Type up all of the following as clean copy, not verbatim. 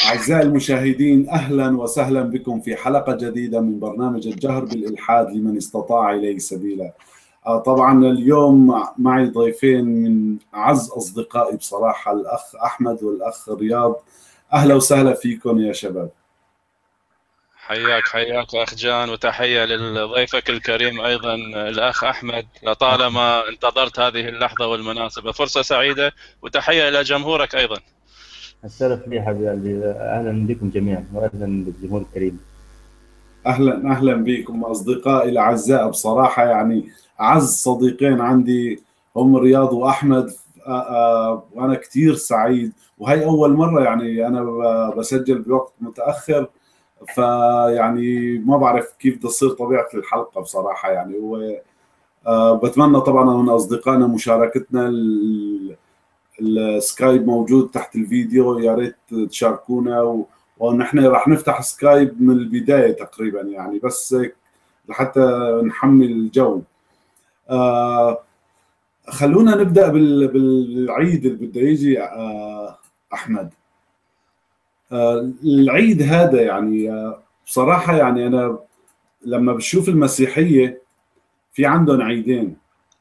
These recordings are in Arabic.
أعزائي المشاهدين، أهلا وسهلا بكم في حلقة جديدة من برنامج الجهر بالإلحاد لمن استطاع إليه سبيلا. طبعا اليوم معي ضيفين من أعز أصدقائي بصراحة، الأخ أحمد والأخ رياض. أهلا وسهلا فيكم يا شباب. حياك أخ جان، وتحية لضيفك الكريم أيضا الأخ أحمد. لطالما انتظرت هذه اللحظة والمناسبة، فرصة سعيدة. وتحية إلى جمهورك أيضا. الشرف لي حبيبي قلبي، اهلا بكم جميعا واهلا بالجمهور الكريم. أهلا أهلا بكم أصدقائي الأعزاء، بصراحة يعني أعز صديقين عندي هم رياض وأحمد. وأنا كثير سعيد، وهي أول مرة يعني أنا بسجل بوقت متأخر، فيعني ما بعرف كيف تصير طبيعة الحلقة بصراحة. يعني هو بتمنى طبعا من أصدقائنا مشاركتنا. السكايب موجود تحت الفيديو، يا ريت تشاركونا ونحن راح نفتح سكايب من البداية تقريبا، يعني بس هيك لحتى نحمل الجو. آه، خلونا نبدأ بالعيد اللي بده يجي. أحمد، العيد هذا يعني بصراحة يعني أنا لما بشوف المسيحية في عندهم عيدين،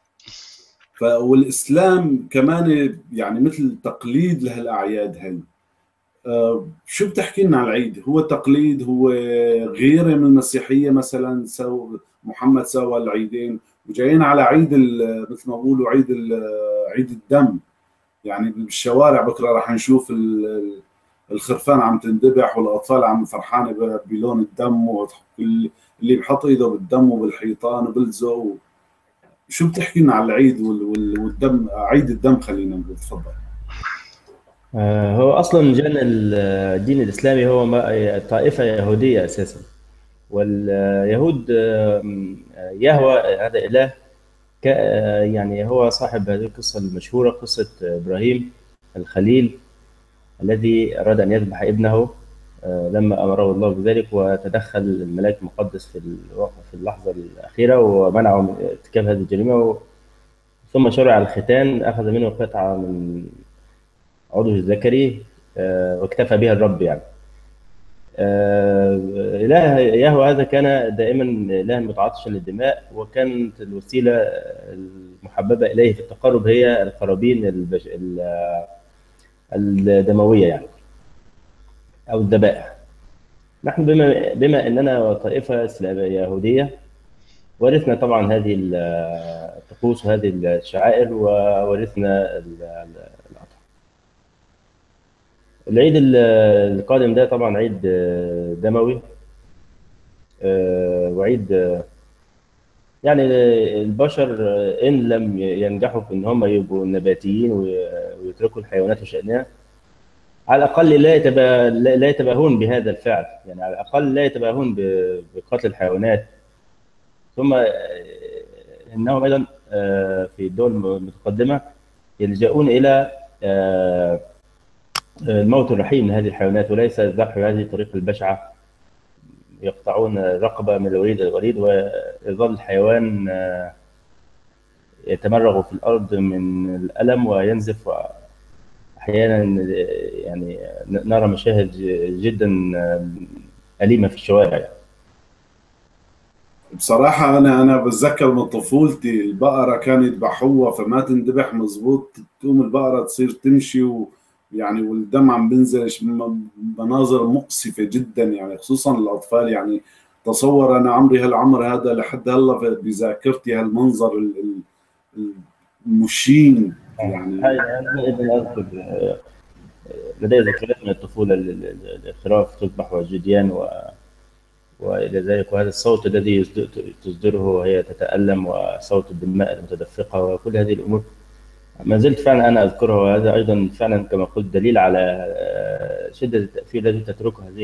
والإسلام كمان يعني مثل تقليد لهالأعياد هي. شو بتحكي لنا عن العيد؟ هو تقليد، هو غيره من المسيحية؟ مثلا محمد سوى العيدين وجايين على عيد مثل ما بقولوا عيد الدم. يعني بالشوارع بكره راح نشوف الخرفان عم تندبح، والاطفال عم فرحانه بلون الدم، اللي بحط ايده بالدم وبالحيطان وبلزه. شو بتحكي لنا عن العيد والدم، عيد الدم؟ خلينا نقول، تفضل. هو اصلا جان الدين الاسلامي هو طائفه يهوديه اساسا. واليهود يهوى هذا اله، يعني هو صاحب هذه القصه المشهوره، قصه ابراهيم الخليل الذي اراد ان يذبح ابنه. لما امره الله بذلك وتدخل الملاك المقدس في اللحظه الاخيره ومنعه من ارتكاب هذه الجريمه. ثم شرع الختان، أخذ منه قطعة من عضو الذكري واكتفى بها الرب يعني. إله يهوه هذا كان دائما إلها متعطشا للدماء، وكانت الوسيلة المحببة إليه في التقرب هي القرابين الدموية يعني، أو الذبائح. نحن بما أننا طائفة يهودية، ورثنا طبعا هذه الطقوس وهذه الشعائر، وورثنا العيد القادم ده طبعا عيد دموي، وعيد يعني البشر إن لم ينجحوا في إن هم يبقوا نباتيين ويتركوا الحيوانات وشأنها، على الأقل لا يتباهون بهذا الفعل. يعني على الأقل لا يتباهون بقتل الحيوانات. ثم إنهم أيضا في الدول المتقدمة يلجؤون إلى الموت الرحيم من هذه الحيوانات، وليس الذبح بهذه الطريقة البشعة. يقطعون رقبة من الوريد إلى الوريد، ويظل الحيوان يتمرغ في الأرض من الألم وينزف. أحيانا يعني نرى مشاهد جدا أليمة في الشوارع يعني. بصراحة أنا بتذكر من طفولتي البقرة كانوا يذبحوها فما تندبح مزبوط، تقوم البقرة تصير تمشي يعني والدم عم بينزل. مناظر مؤسفة جدا يعني، خصوصا الأطفال. يعني تصور أنا عمري هالعمر هذا لحد هلا بذاكرتي هالمنظر المشين يعني. هاي أنا أيضا أذكر لدي ذكريات من الطفولة، الخراف تذبح والجديان وإلى ذلك، وهذا الصوت الذي تصدره وهي تتألم، وصوت الدماء المتدفقة، وكل هذه الأمور ما زلت فعلا أنا أذكرها. وهذا أيضا فعلا كما قلت دليل على شدة التأثير الذي تتركه هذه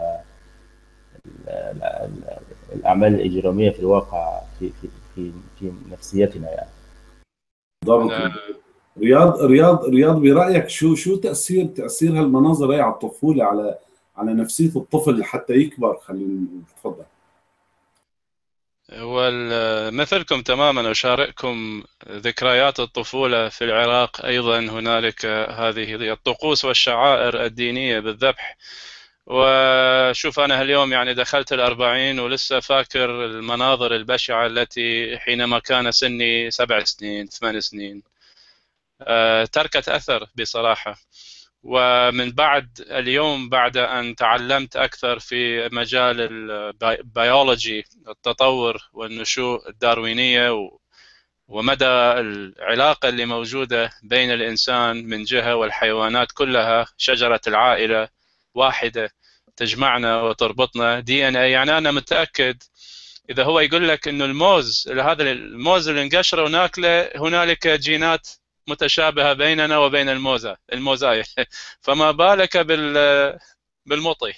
الأعمال الإجرامية في الواقع في نفسيتنا يعني. بالضبط. رياض برأيك شو تأثير هالمناظر هي على الطفولة، على نفسية الطفل حتى يكبر؟ خلينا نقول، تفضل. ومثلكم تماما أشارككم ذكريات الطفولة في العراق. أيضا هنالك هذه الطقوس والشعائر الدينية بالذبح. وشوف أنا اليوم يعني دخلت ال40 ولسه فاكر المناظر البشعة التي حينما كان سني 7 سنين 8 سنين تركت أثر بصراحة. ومن بعد اليوم، بعد أن تعلمت أكثر في مجال البيولوجي، التطور والنشوء الداروينية، ومدى العلاقة اللي موجودة بين الإنسان من جهة والحيوانات كلها، شجرة العائلة واحدة تجمعنا وتربطنا DNA. يعني أنا متأكد إذا هو يقول لك إنه الموز، هذا الموز اللي نقشره وناكله هنالك جينات متشابهة بيننا وبين الموزاية فما بالك بالمطي.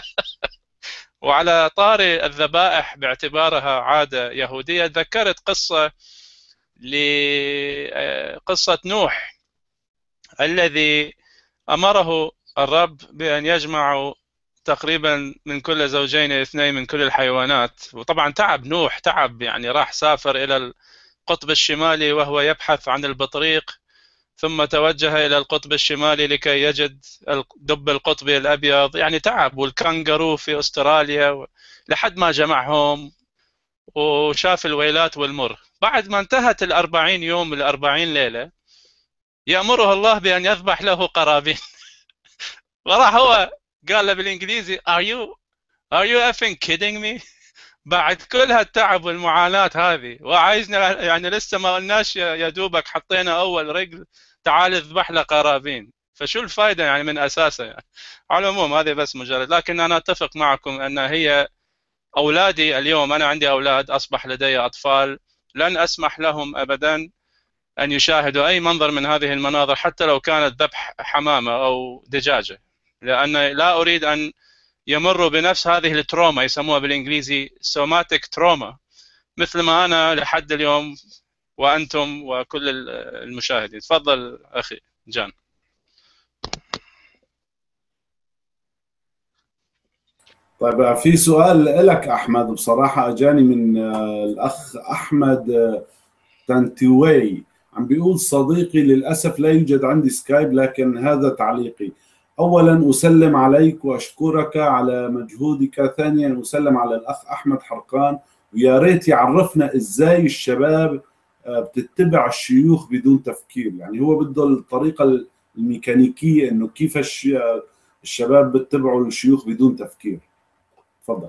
وعلى طاري الذبائح باعتبارها عادة يهودية، ذكرت قصة نوح الذي أمره الرب بأن يجمع تقريبا من كل زوجين 2 من كل الحيوانات. وطبعا تعب نوح، تعب يعني، راح سافر إلى القطب الشمالي وهو يبحث عن البطريق، ثم توجه إلى القطب الشمالي لكي يجد الدب القطبي الأبيض، يعني تعب، والكانجرو في أستراليا، لحد ما جمعهم وشاف الويلات والمر. بعد ما انتهت 40 يوم 40 ليلة، يأمره الله بأن يذبح له قرابين وراح هو قال له بالإنجليزي Are you effing kidding me؟ بعد كل هالتعب والمعاناة هذه وعايزنا يعني لسه ما قلناش يا دوبك حطينا أول رجل، تعال اذبح له قرابين. فشو الفائدة يعني من أساسه يعني؟ على العموم هذه بس مجرد، لكن أنا أتفق معكم أن هي أولادي اليوم، أنا عندي أولاد، أصبح لدي أطفال، لن أسمح لهم أبدا أن يشاهدوا أي منظر من هذه المناظر، حتى لو كانت ذبح حمامة أو دجاجة، لأن لا أريد أن يمروا بنفس هذه التروما، يسموها بالإنجليزي سوماتيك تروما، مثل ما أنا لحد اليوم وأنتم وكل المشاهدين. تفضل أخي جان. طيب، في سؤال لك أحمد، بصراحة أجاني من الأخ أحمد تانتوي، عم بيقول: صديقي للأسف لا يوجد عندي سكايب، لكن هذا تعليقي: أولا أسلم عليك وأشكرك على مجهودك، ثانيا أسلم على الأخ أحمد حرقان، ويا ريت يعرفنا إزاي الشباب بتتبع الشيوخ بدون تفكير. يعني هو بده الطريقة الميكانيكية إنه كيف الشباب بتتبعوا الشيوخ بدون تفكير. تفضل.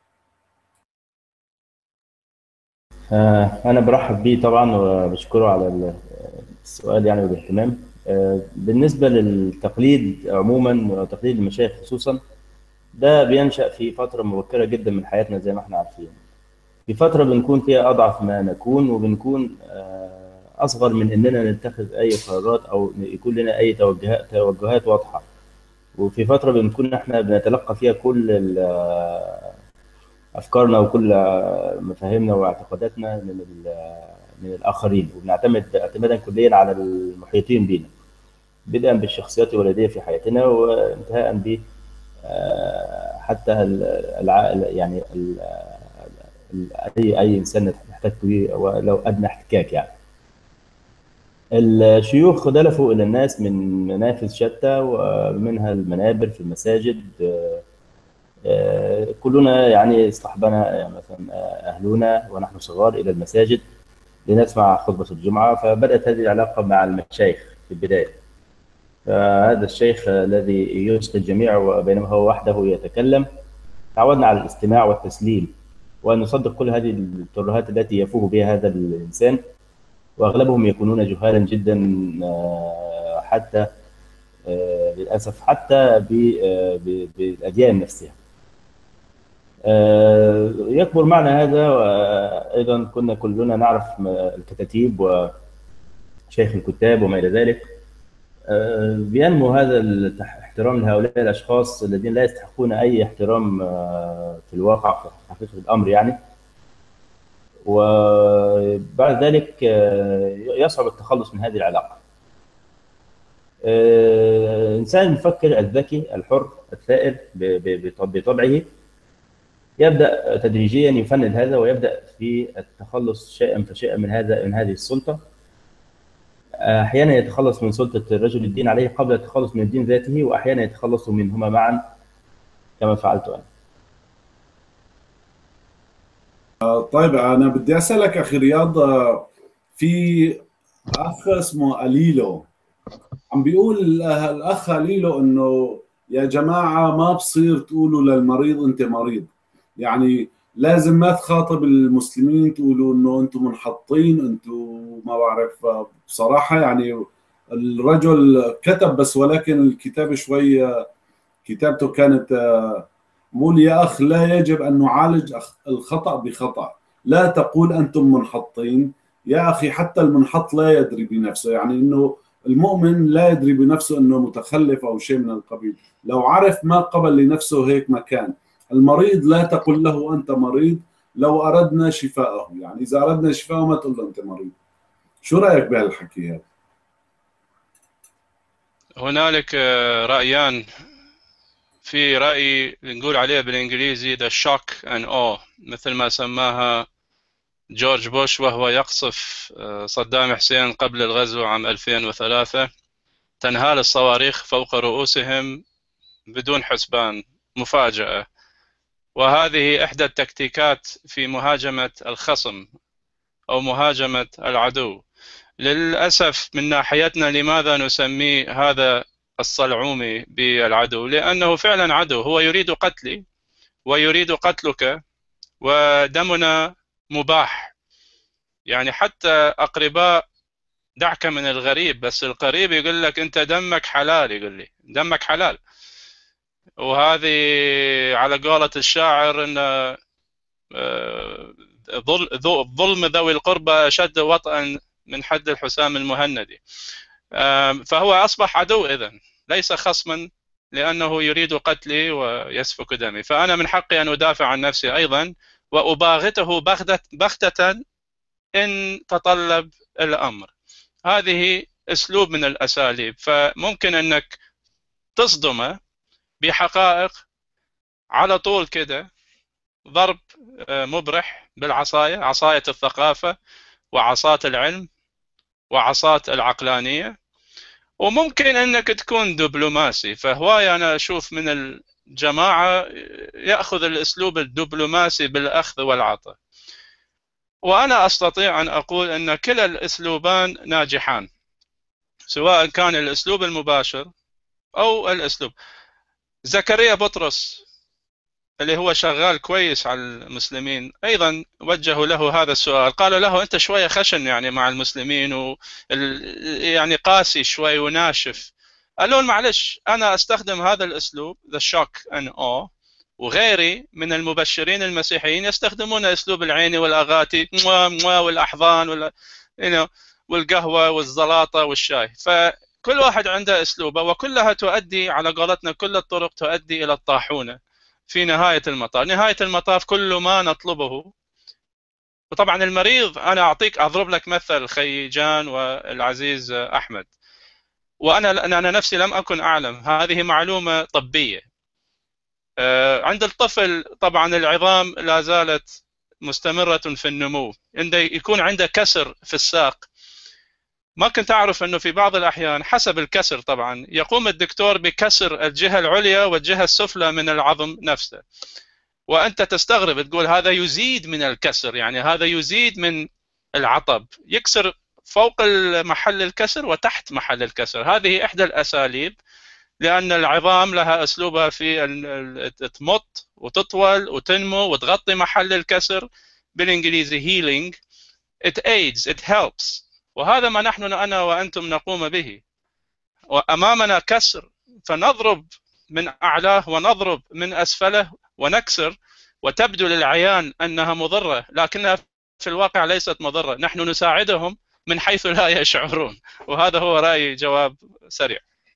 أنا برحب بيه طبعا وبشكره على السؤال يعني والاهتمام. بالنسبة للتقليد عموما وتقليد المشايخ خصوصا، ده بينشأ في فترة مبكرة جدا من حياتنا زي ما احنا عارفين، في فترة بنكون فيها أضعف ما نكون، وبنكون أصغر من إننا نتخذ أي قرارات أو يكون لنا أي توجهات واضحة، وفي فترة بنكون احنا بنتلقى فيها كل أفكارنا وكل مفاهيمنا واعتقاداتنا من الآخرين، وبنعتمد اعتمادا كليا على المحيطين بنا، بدءا بالشخصيات الوالدية في حياتنا وانتهاء ب حتى يعني أي إنسان نحتك به ولو أدنى احتكاك. يعني الشيوخ دلفوا إلى الناس من منافذ شتى، ومنها المنابر في المساجد. كلنا يعني اصطحبنا مثلا أهلنا ونحن صغار إلى المساجد لنسمع خطبة الجمعة، فبدأت هذه العلاقة مع المشايخ في البداية. فهذا الشيخ الذي يسقي الجميع وبينما هو وحده يتكلم، تعودنا على الاستماع والتسليم، وأن نصدق كل هذه الترهات التي يفوه بها هذا الإنسان، وأغلبهم يكونون جهالا جدا، حتى للأسف حتى بالأديان نفسها. يكبر معنا هذا، وأيضا كنا كلنا نعرف الكتاتيب وشيخ الكتاب وما إلى ذلك. بينمو هذا الاحترام لهؤلاء الأشخاص الذين لا يستحقون أي احترام في الواقع، في حقيقة الأمر يعني. وبعد ذلك يصعب التخلص من هذه العلاقة. الإنسان المفكر الذكي الحر الثائر بطبعه يبدأ تدريجيا يفند هذا ويبدأ في التخلص شيئا فشيئا من هذه السلطة. أحيانا يتخلص من سلطة رجل الدين عليه قبل التخلص من الدين ذاته، وأحيانا يتخلص منهما معا كما فعلت أنا. طيب أنا بدي أسألك أخي رياض، في أخ اسمه أليلو عم بيقول الأخ أليلو إنه يا جماعة ما بصير تقولوا للمريض أنت مريض، يعني لازم ما تخاطب المسلمين تقولوا إنه أنتم منحطين، أنتم ما بعرف. بصراحة يعني الرجل كتب بس، ولكن الكتابة شوي كتابته كانت قول يا أخ لا يجب أن نعالج الخطأ بخطأ، لا تقول أنتم منحطين يا أخي، حتى المنحط لا يدري بنفسه، يعني أنه المؤمن لا يدري بنفسه أنه متخلف أو شيء من القبيل، لو عرف ما قبل لنفسه هيك مكان. المريض لا تقل له أنت مريض لو أردنا شفاءه، يعني إذا أردنا شفاءه ما تقول له أنت مريض. شو رأيك بهالحكي هذا؟ هنالك رأيان. في رأي نقول عليه بالإنجليزي the shock and awe، مثل ما سماها جورج بوش وهو يقصف صدام حسين قبل الغزو عام 2003، تنهال الصواريخ فوق رؤوسهم بدون حسبان، مفاجأة. وهذه إحدى التكتيكات في مهاجمة الخصم أو مهاجمة العدو. للأسف من ناحيتنا لماذا نسمي هذا الصلعومي بالعدو؟ لأنه فعلا عدو، هو يريد قتلي ويريد قتلك، ودمنا مباح. يعني حتى أقرباء، دعك من الغريب، بس القريب يقول لك أنت دمك حلال، يقول لي دمك حلال. وهذه على قولة الشاعر أن ظلم ذوي القربى أشد وطئا من حد الحسام المهندي. فهو أصبح عدو إذن، ليس خصما، لأنه يريد قتلي ويسفك دمي. فأنا من حقي أن أدافع عن نفسي أيضا، وأباغته بغتة إن تطلب الأمر. هذه أسلوب من الأساليب. فممكن أنك تصدمه بحقائق على طول كده، ضرب مبرح بالعصاية، عصاية الثقافة وعصاة العلم وعصاة العقلانية. وممكن أنك تكون دبلوماسي. فهواية أنا أشوف من الجماعة يأخذ الأسلوب الدبلوماسي بالأخذ والعطاء، وأنا أستطيع أن أقول أن كلا الأسلوبان ناجحان، سواء كان الأسلوب المباشر أو الأسلوب. زكريا بطرس اللي هو شغال كويس على المسلمين أيضا وجهوا له هذا السؤال، قالوا له أنت شوية خشن يعني مع المسلمين يعني قاسي شوي وناشف. قالوا معلش أنا أستخدم هذا الأسلوب the shock and awe، وغيري من المبشرين المسيحيين يستخدمون أسلوب العيني والأغاتي والأحضان والقهوة والزلاطة والشاي. فكل واحد عنده أسلوبه، وكلها تؤدي على قولتنا كل الطرق تؤدي إلى الطاحونة في نهاية المطاف. نهاية المطاف كل ما نطلبه. وطبعا المريض، أنا أضرب لك مثل خي جان والعزيز أحمد، وأنا نفسي لم أكن أعلم، هذه معلومة طبية. عند الطفل طبعا العظام لا زالت مستمرة في النمو، يكون عنده كسر في الساق. ما كنت أعرف أنه في بعض الأحيان حسب الكسر طبعا يقوم الدكتور بكسر الجهة العليا والجهة السفلى من العظم نفسه، وأنت تستغرب تقول هذا يزيد من الكسر، يعني هذا يزيد من العطب، يكسر فوق محل الكسر وتحت محل الكسر. هذه إحدى الأساليب، لأن العظام لها أسلوبها في تمط وتطول وتنمو وتغطي محل الكسر، بالإنجليزي healing. it aids, it helps. وهذا ما نحن أنا وأنتم نقوم به. وأمامنا كسر فنضرب من أعلاه ونضرب من أسفله ونكسر، وتبدو للعيان أنها مضرة، لكنها في الواقع ليست مضرة. نحن نساعدهم من حيث لا يشعرون. وهذا هو رأيي، جواب سريع.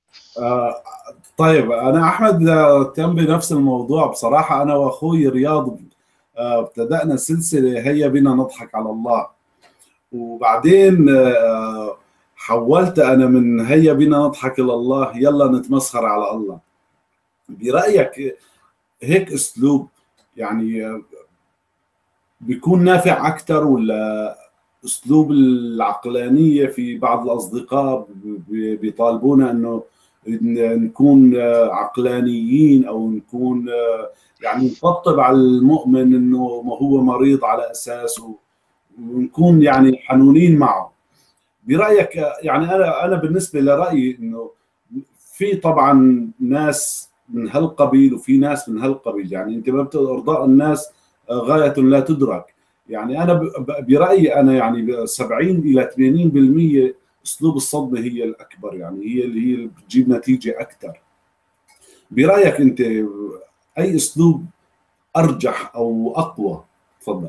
طيب أنا أحمد تم بنفس الموضوع بصراحة. أنا وأخوي رياض ابتدأنا سلسلة هيا بنا نضحك على الله، وبعدين حولت أنا من هيا بنا نضحك إلى الله يلا نتمسخر على الله. برأيك هيك أسلوب يعني بيكون نافع اكثر، ولا اسلوب العقلانيه في بعض الاصدقاء بيطالبونا انه نكون عقلانيين، او نكون يعني نطبطب على المؤمن انه ما هو مريض على اساسه، ونكون يعني حنونين معه. برايك يعني انا بالنسبه لرايي انه في طبعا ناس من هالقبيل وفي ناس من هالقبيل، يعني انت ما بتقدر ارضاء الناس غايه لا تدرك. يعني انا برايي انا يعني 70 الى 80% اسلوب الصدمه هي الاكبر، يعني هي اللي بتجيب نتيجه اكثر. برايك انت اي اسلوب ارجح او اقوى؟ تفضل.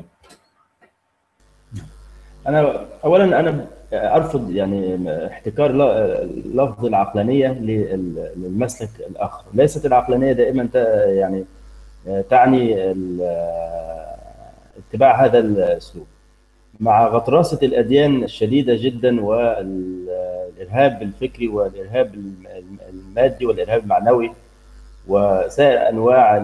انا ارفض يعني احتكار لفظ العقلانيه للمسلك الاخر. ليست العقلانيه دائما يعني تعني اتباع هذا الاسلوب، مع غطرسه الاديان الشديده جدا والارهاب الفكري والارهاب المادي والارهاب المعنوي وسائر انواع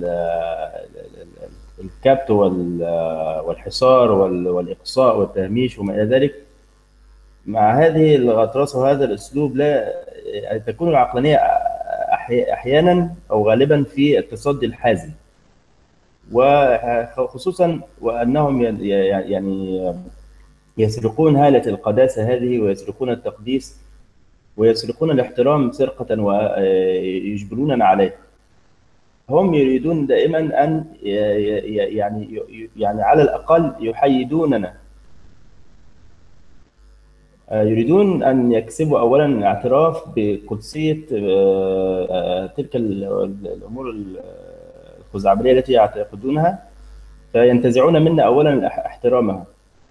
الكبت والحصار والاقصاء والتهميش وما الى ذلك. مع هذه الغطرسه وهذا الاسلوب لا تكون العقلانيه احيانا او غالبا في التصدي الحازم، وخصوصا وانهم يعني يسرقون هاله القداسه هذه، ويسرقون التقديس، ويسرقون الاحترام سرقه ويجبروننا عليه. هم يريدون دائما ان يعني على الاقل يحيدوننا، يريدون ان يكسبوا اولا الاعتراف بقدسيه تلك الامور الخزعبليه التي يعتقدونها، فينتزعون منا اولا احترامها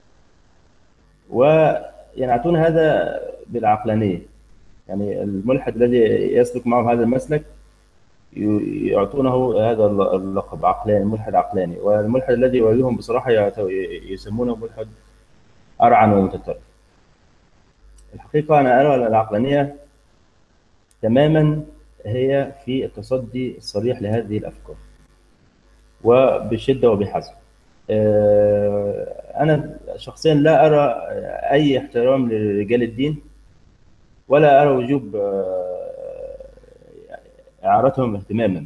وينعتون هذا بالعقلانيه. يعني الملحد الذي يسلك معهم هذا المسلك يعطونه هذا اللقب عقلاني، ملحد عقلاني. والملحد الذي يواجههم بصراحه يسمونه ملحد ارعن ومتطرف. الحقيقه انا ارى ان العقلانيه تماما هي في التصدي الصريح لهذه الافكار وبشده وبحذر. انا شخصيا لا ارى اي احترام لرجال الدين، ولا ارى وجوب اعارتهم اهتماما.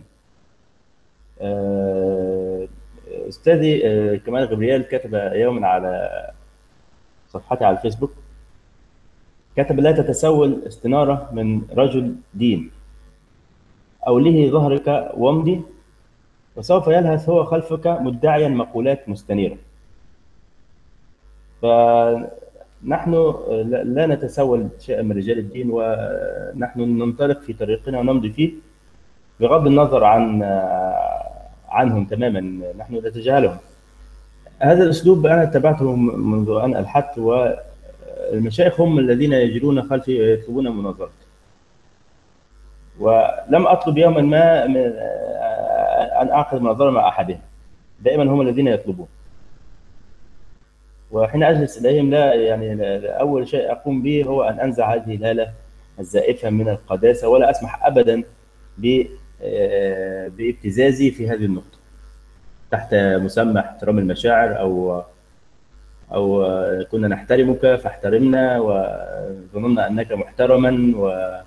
استاذي كمال غبريال كتب يوما على صفحتي على الفيسبوك، كتب: لا تتسول استنارة من رجل دين، أوله ظهرك وامضي، وسوف يلهث هو خلفك مدعيا مقولات مستنيرة. فنحن لا نتسول شيئا من رجال الدين، ونحن ننطلق في طريقنا ونمضي فيه بغض النظر عنهم تماما. نحن نتجاهلهم. هذا الأسلوب أنا اتبعته منذ أن ألحدت، والمشايخ هم الذين يجرون خلفي ويطلبون مناظرتي، ولم أطلب يوما ما أن أعقد مناظرة مع أحدهم. دائما هم الذين يطلبون، وحين أجلس إليهم لا يعني أول شيء أقوم به هو أن أنزع هذه الهالة الزائفة من القداسة، ولا أسمح أبدا بابتزازي في هذه النقطة تحت مسمى احترام المشاعر أو كنا نحترمك فاحترمنا وظننا أنك محترما وأنت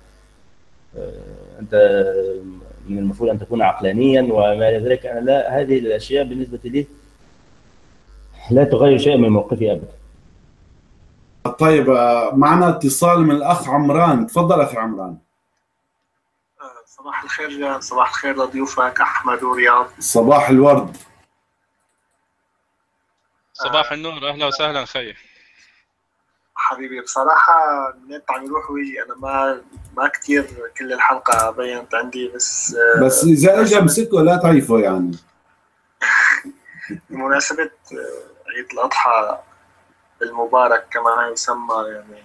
من المفروض أن تكون عقلانيا وما إلى ذلك. أنا لا، هذه الأشياء بالنسبة لي لا تغير شيء من موقفي أبدا. طيب، معنا اتصال من الأخ عمران. تفضل أخي عمران. صباح الخير جان. صباح الخير لضيوفك أحمد ورياض. صباح الورد. صباح النور، أهلا وسهلا خير حبيبي. بصراحة النت عم يروح ويجي، أنا ما كتير كل الحلقة بينت عندي، بس إذا إجا امسكه لا تعيفه يعني. بمناسبة عيد الأضحى المبارك كما يسمى، يعني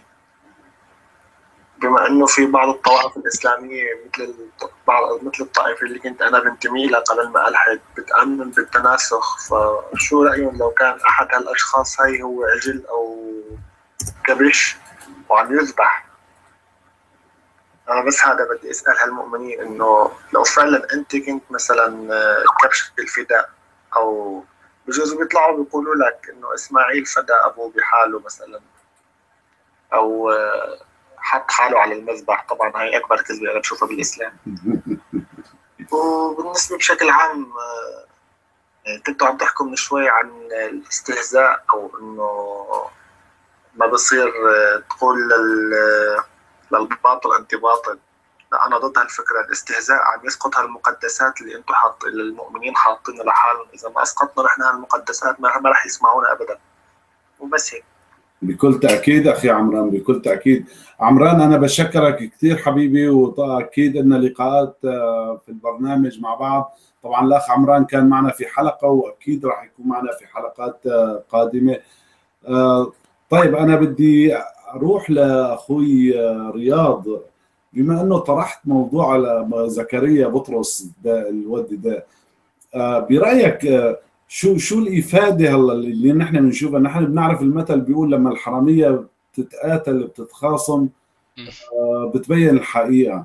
بما انه في بعض الطوائف الاسلاميه مثل الطائفه اللي كنت انا بنتمي لها قبل ما الحد بتامن بالتناسخ، فشو رايهم لو كان احد هالاشخاص هاي هو عجل او كبش وعم يذبح؟ انا بس هذا بدي اسال هالمؤمنين، انه لو فعلا انت كنت مثلا كبش الفداء أو بجوز بيطلعوا بيقولوا لك إنه إسماعيل فدى أبوه بحاله مثلا، أو حط حاله على المذبح. طبعا هاي أكبر كذبة أنا بشوفها بالإسلام. وبالنسبة بشكل عام كنتوا عم تحكوا من شوي عن الاستهزاء، أو إنه ما بصير تقول للباطل أنت باطل. لا، أنا ضد هالفكرة. الاستهزاء عم يسقط هالمقدسات اللي أنتم اللي المؤمنين حاطينها لحالهم. إذا ما أسقطنا نحن هالمقدسات ما رح يسمعونا أبدا. وبس هيك. بكل تأكيد أخي عمران، بكل تأكيد. عمران أنا بشكرك كثير حبيبي، وأكيد أن لقاءات في البرنامج مع بعض. طبعا الأخ عمران كان معنا في حلقة، وأكيد راح يكون معنا في حلقات قادمة. طيب أنا بدي أروح لأخوي رياض، بما أنه طرحت موضوع على زكريا بطرس ده الودي ده، برأيك شو الإفادة هلا اللي نحن بنشوفها؟ نحن بنعرف المثل بيقول لما الحرامية بتتقاتل بتتخاصم بتبين الحقيقة.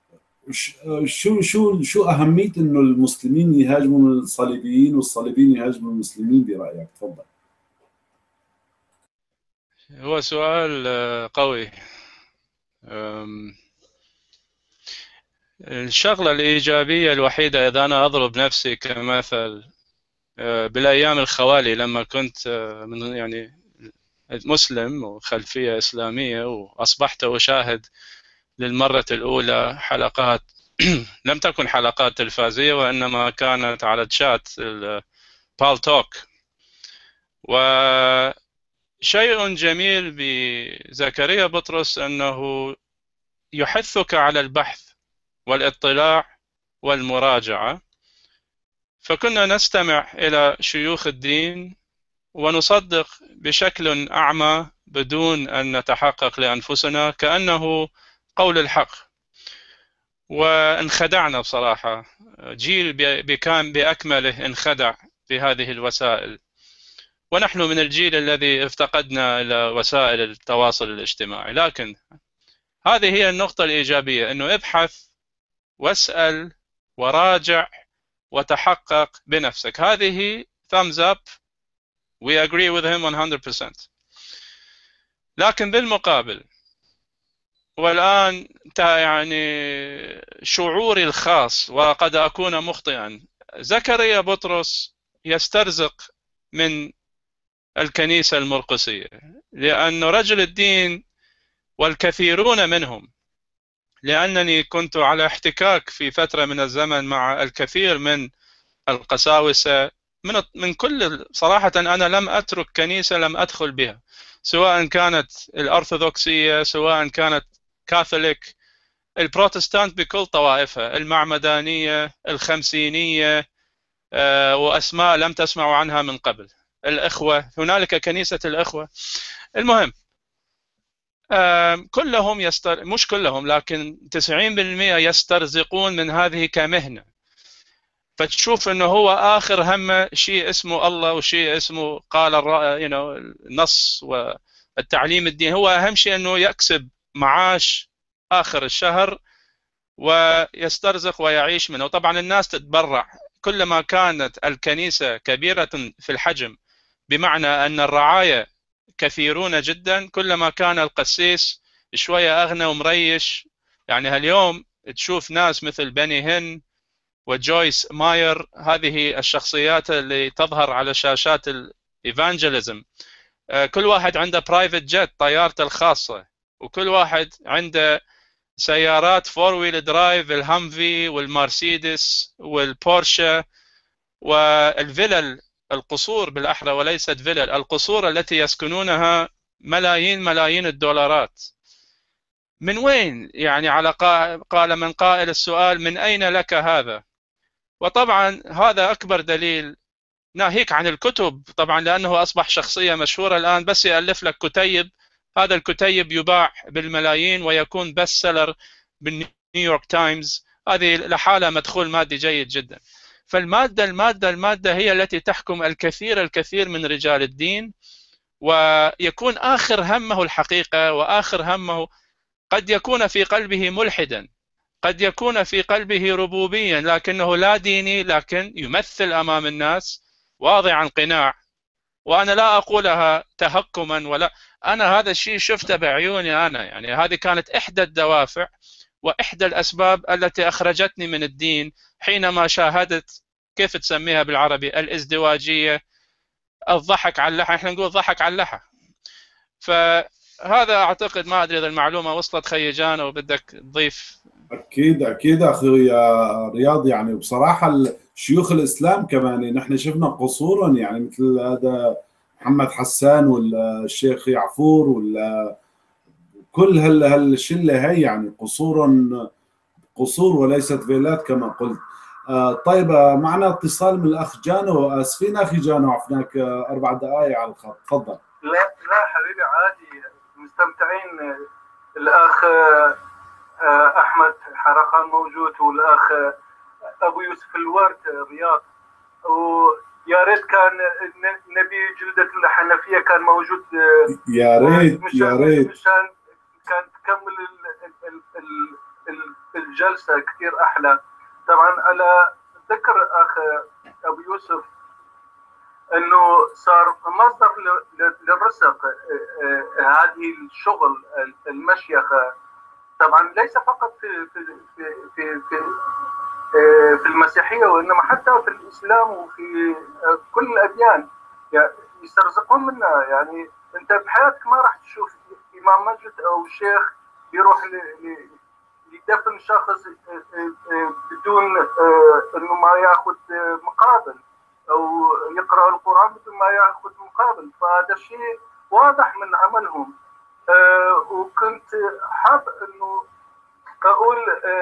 شو أهمية إنه المسلمين يهاجموا الصليبيين والصليبيين يهاجموا المسلمين برأيك؟ تفضل. هو سؤال قوي. الشغلة الإيجابية الوحيدة، إذا أنا أضرب نفسي كمثل، بالأيام الخوالي لما كنت من يعني مسلم وخلفية إسلامية، وأصبحت أشاهد للمرة الأولى حلقات لم تكن حلقات تلفازية، وإنما كانت على تشات البال توك. وشيء جميل بزكريا بطرس أنه يحثك على البحث والاطلاع والمراجعة. فكنا نستمع إلى شيوخ الدين ونصدق بشكل أعمى بدون أن نتحقق لأنفسنا كأنه قول الحق. وانخدعنا بصراحة، جيل بأكمله انخدع بهذه الوسائل، ونحن من الجيل الذي افتقدنا إلى وسائل التواصل الاجتماعي. لكن هذه هي النقطة الإيجابية، أنه ابحث واسأل وراجع وتحقق بنفسك. هذه thumbs up, we agree with him 100%. لكن بالمقابل، والآن يعني شعوري الخاص وقد أكون مخطئا، زكريا بطرس يسترزق من الكنيسة المرقسية، لأن رجل الدين والكثيرون منهم، لأنني كنت على احتكاك في فترة من الزمن مع الكثير من القساوسة من كل صراحة. أنا لم أترك كنيسة لم أدخل بها، سواء كانت الأرثوذكسية، سواء كانت كاثوليك، البروتستانت بكل طوائفها، المعمدانية، الخمسينية، وأسماء لم تسمعوا عنها من قبل، الإخوة، هنالك كنيسة الإخوة. المهم كلهم مش كلهم، لكن 90% يسترزقون من هذه كمهنة. فتشوف انه هو اخر همه شيء اسمه الله وشيء اسمه قال النص والتعليم الديني. هو اهم شيء انه يكسب معاش اخر الشهر ويسترزق ويعيش منه. طبعا الناس تتبرع. كلما كانت الكنيسة كبيرة في الحجم، بمعنى ان الرعاية كثيرون جدا، كلما كان القسيس شوية اغنى ومريش. يعني اليوم تشوف ناس مثل بني هن وجويس ماير، هذه الشخصيات اللي تظهر على شاشات الإيفانجيليزم، كل واحد عنده برايفت جيت، طيارته الخاصة، وكل واحد عنده سيارات فور ويل درايف، الهامفي والمرسيدس والبورشا والفلل، القصور بالأحرى وليست فلل، القصور التي يسكنونها ملايين الدولارات. من وين؟ يعني على قال من قائل السؤال: من أين لك هذا؟ وطبعا هذا أكبر دليل، ناهيك عن الكتب طبعا، لأنه أصبح شخصية مشهورة الآن، بس يألف لك كتيب، هذا الكتيب يباع بالملايين ويكون بست سيلر بالنيويورك تايمز. هذه لحالة مدخول مادي جيد جدا. فالمادة هي التي تحكم الكثير من رجال الدين، ويكون آخر همه الحقيقة، وآخر همه قد يكون في قلبه ملحدا، قد يكون في قلبه ربوبيا، لكنه لا ديني، لكن يمثل أمام الناس واضح عن قناع، وأنا لا أقولها تهكما ولا، أنا هذا الشيء شفته بعيوني أنا، يعني هذه كانت إحدى الدوافع وإحدى الأسباب التي أخرجتني من الدين حينما شاهدت كيف تسميها بالعربي الازدواجية، الضحك على اللحى، احنا نقول ضحك على اللحى. فهذا أعتقد، ما أدري إذا المعلومة وصلت خيجان أو بدك تضيف. اكيد اكيد اخوي رياض، يعني بصراحه شيوخ الاسلام كمان نحن شفنا قصورا، يعني مثل هذا محمد حسان ولا الشيخ يعفور ولا كل هالشله هي، يعني قصورا، قصور وليست فيلات كما قلت. طيب معنا اتصال من الاخ جانو. اسفين اخي جانو، عفناك 4 دقائق على الخط، تفضل. لا حبيبي عادي، مستمتعين. الاخ احمد حرقان موجود، والاخ ابو يوسف الورد رياض، ويا ريت كان نبي جلدة الحنفية كان موجود. يا ريت يا ريت مشان كان تكمل الجلسة كثير احلى. طبعا على ذكر اخ ابو يوسف انه صار مصدر للرزق هذه الشغل المشيخة، طبعا ليس فقط في في في في في المسيحية، وانما حتى في الاسلام وفي كل الاديان يسترزقون منها. يعني انت بحياتك ما راح تشوف امام مسجد او شيخ يروح يدفن شخص بدون انه ما ياخذ مقابل، او يقرأ القرآن بدون ما ياخذ مقابل. فهذا الشيء واضح من عملهم. وكنت حاب انه اقول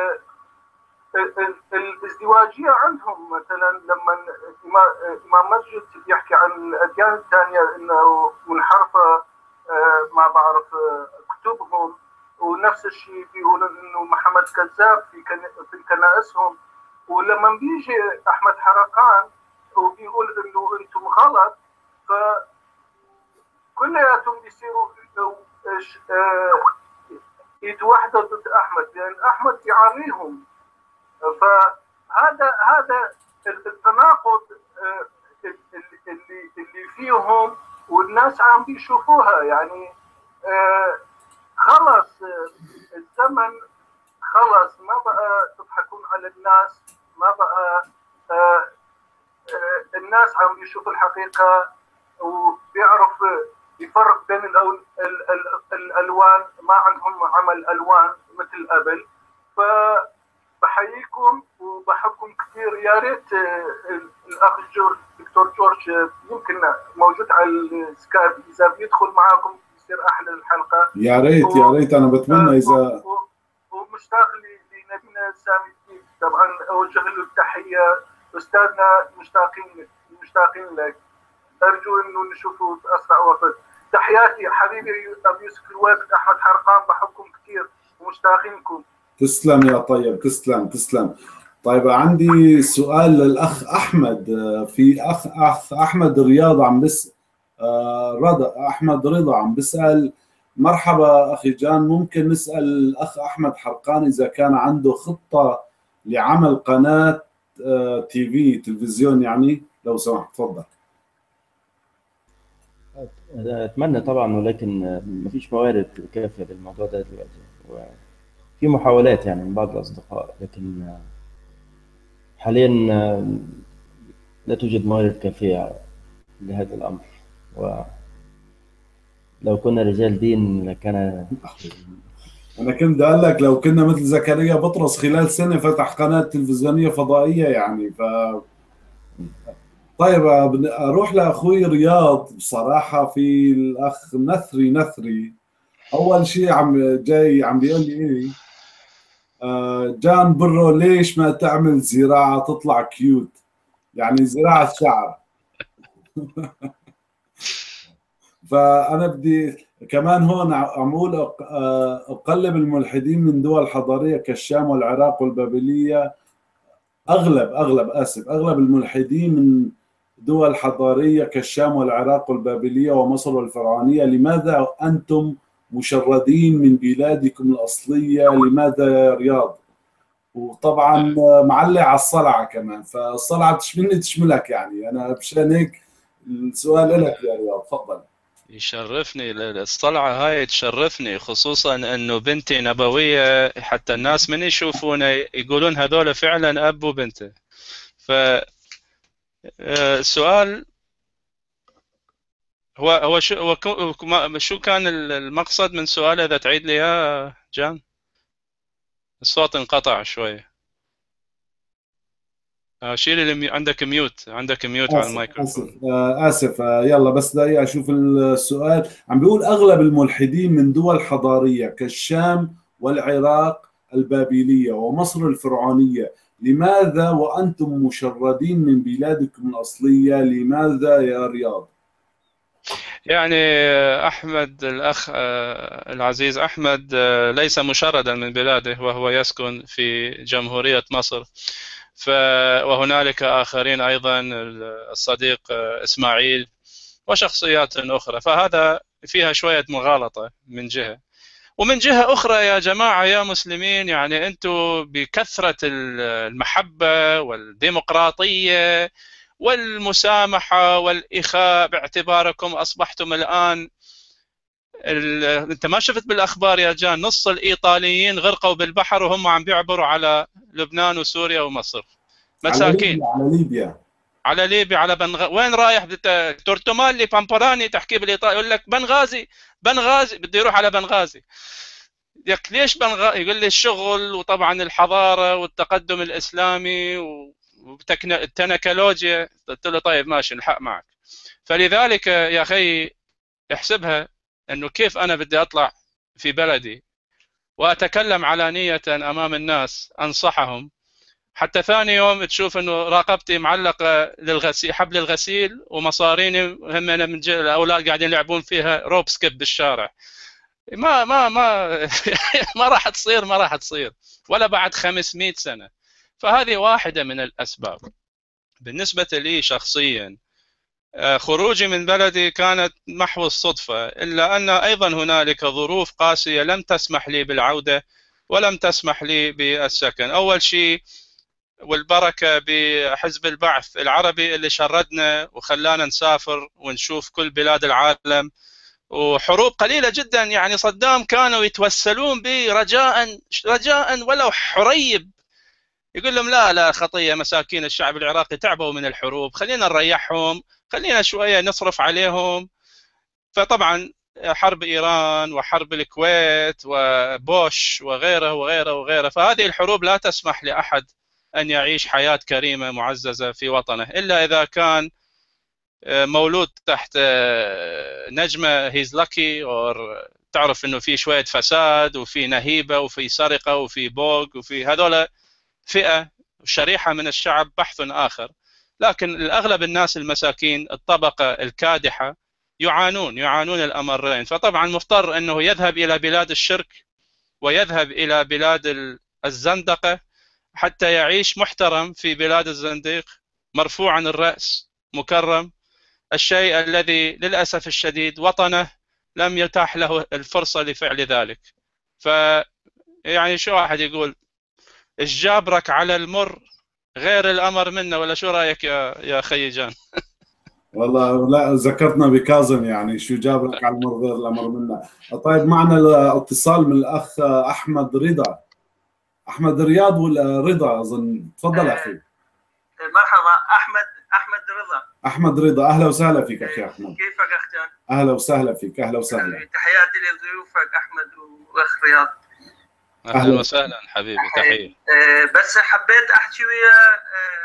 الازدواجية عندهم، مثلا لما امام مسجد يحكي عن الاديان الثانية انه منحرفة، ما بعرف كتبهم، ونفس الشيء بيقول انه محمد كذاب في كنائسهم. ولما بيجي احمد حرقان وبيقول انه انتم غلط، ف كلياتهم بيصيروا يتوحدوا ضد احمد، لان احمد يعانيهم. فهذا التناقض اللي فيهم، والناس عم بيشوفوها. يعني خلص الزمن، خلص ما بقى تضحكون على الناس، ما بقى الناس عم بيشوفوا الحقيقة وبيعرف يفرق بين الألوان، ما عندهم عمل ألوان مثل قبل. فبحييكم وبحبكم كثير. يا ريت الأخ دكتور جورج يمكن موجود على السكايب، إذا بيدخل معاكم يصير أحلى الحلقة. يا ريت يا ريت، أنا بتمنى إذا ومشتاق لنبينا سامي الدين، طبعا أوجه له التحية. أستاذنا مشتاقين لك، أرجو إنه نشوفه بأسرع وقت. تحياتي حبيبي أبو يوسف الوالد، أحمد حرقان، بحبكم كثير ومشتاقين لكم. تسلم يا طيب، تسلم تسلم. طيب عندي سؤال للأخ أحمد. في أخ أحمد رياض عم بس أحمد رضا عم بسأل: مرحبا أخي جان، ممكن نسأل الأخ أحمد حرقان إذا كان عنده خطة لعمل قناة تلفزيون، يعني لو سمحت تفضل. أتمنى طبعا، ولكن ما فيش موارد كافية للموضوع ده دلوقتي، وفي محاولات يعني من بعض الأصدقاء، لكن حاليا لا توجد موارد كافية لهذا الأمر. ولو كنا رجال دين لكان أنا كنت أقول لك لو كنا مثل زكريا بطرس خلال سنة فتح قناة تلفزيونية فضائية يعني. طيب أروح لأخوي رياض. بصراحة في الأخ نثري أول شيء عم بيقول لي إيه، جان برو ليش ما تعمل زراعة تطلع كيوت، يعني زراعة شعر. فأنا بدي كمان هون أقول أقلب الملحدين من دول حضارية كالشام والعراق والبابلية. أغلب الملحدين من دول حضارية كالشام والعراق والبابلية ومصر والفرعونية. لماذا أنتم مشردين من بلادكم الأصلية؟ لماذا يا رياض؟ وطبعا معلق على الصلعه كمان، فالصلعه تشملني تشملك يعني. انا مشان هيك السؤال لك يا رياض، تفضل. يشرفني الصلعة هاي، تشرفني خصوصا انه بنتي نبوية، حتى الناس من يشوفونه يقولون هذول فعلا اب وبنته. فالسؤال هو شو كان المقصد من سؤاله؟ اذا تعيد لي يا جان، الصوت انقطع شوي. شيل عندك ميوت على الميكروفون. آسف. يلا بس دقيقة أشوف السؤال. عم بيقول أغلب الملحدين من دول حضارية كالشام والعراق البابلية ومصر الفرعونية، لماذا وأنتم مشردين من بلادكم الأصلية؟ لماذا يا رياض؟ يعني أحمد الأخ العزيز أحمد ليس مشردا من بلاده، وهو يسكن في جمهورية مصر. وهنالك آخرين أيضا، الصديق إسماعيل وشخصيات أخرى، فهذا فيها شوية مغالطة من جهة. ومن جهة أخرى يا جماعة يا مسلمين، يعني أنتم بكثرة المحبة والديمقراطية والمسامحة والإخاء باعتباركم أصبحتم الآن أنت ما شفت بالأخبار يا جان نص الإيطاليين غرقوا بالبحر وهم عم بيعبروا على لبنان وسوريا ومصر، مساكين. على ليبيا على وين رايح؟ تورتومالي بامبراني تحكي بالإيطالي، يقول لك بنغازي بده يروح على بنغازي. ليش بنغازي؟ يقول لي الشغل، وطبعا الحضارة والتقدم الإسلامي والتكنولوجيا. قلت له طيب ماشي الحق معك. فلذلك يا أخي احسبها أنه كيف أنا بدي أطلع في بلدي وأتكلم علانية أمام الناس أنصحهم، حتى ثاني يوم تشوف أنه راقبتي معلقة للغسيل، حبل الغسيل، ومصاريني هم من الأولاد قاعدين يلعبون فيها روب سكيب بالشارع. ما راح تصير ولا بعد 500 سنة. فهذه واحدة من الأسباب. بالنسبة لي شخصيا خروجي من بلدي كانت محو الصدفة، إلا أن أيضا هنالك ظروف قاسية لم تسمح لي بالعودة ولم تسمح لي بالسكن. أول شيء والبركة بحزب البعث العربي اللي شردنا وخلانا نسافر ونشوف كل بلاد العالم، وحروب قليلة جدا. يعني صدام كانوا يتوسلون بي رجاء ولو حريب، يقول لهم لا خطية، مساكين الشعب العراقي تعبوا من الحروب، خلينا نريحهم، خلينا شوية نصرف عليهم. فطبعا حرب إيران وحرب الكويت وبوش وغيره، فهذه الحروب لا تسمح لأحد أن يعيش حياة كريمة معززة في وطنه، إلا إذا كان مولود تحت نجمة هيز لاكي، أو تعرف أنه في شوية فساد وفي نهيبة وفي سرقة وفي بوغ، وفي هذول فئة شريحة من الشعب بحث آخر. لكن الأغلب الناس المساكين الطبقة الكادحة يعانون الأمرين. فطبعا مضطر أنه يذهب إلى بلاد الشرك ويذهب إلى بلاد الزندقة حتى يعيش محترم في بلاد الزنديق، مرفوعا الرأس، مكرم. الشيء الذي للأسف الشديد وطنه لم يتاح له الفرصة لفعل ذلك. يعني شو واحد يقول ايش جابرك على المر غير الأمر منا، ولا شو رأيك يا خي جان؟ والله لا، ذكرتنا بكاظم، يعني شو جابرك على المر غير الأمر منا. طيب معنا الاتصال من الأخ أحمد رضا. أحمد رياض ولا رضا أظن؟ تفضل أخي. مرحبا أحمد رضا. أحمد رضا، أهلا وسهلا فيك أخي أحمد. كيفك أخ جان؟ أهلا وسهلا فيك. أهلا وسهلا. تحياتي لضيوفك أحمد وأخ رياض. أهلا وسهلا حبيبي، تحية. بس حبيت أحكي ويا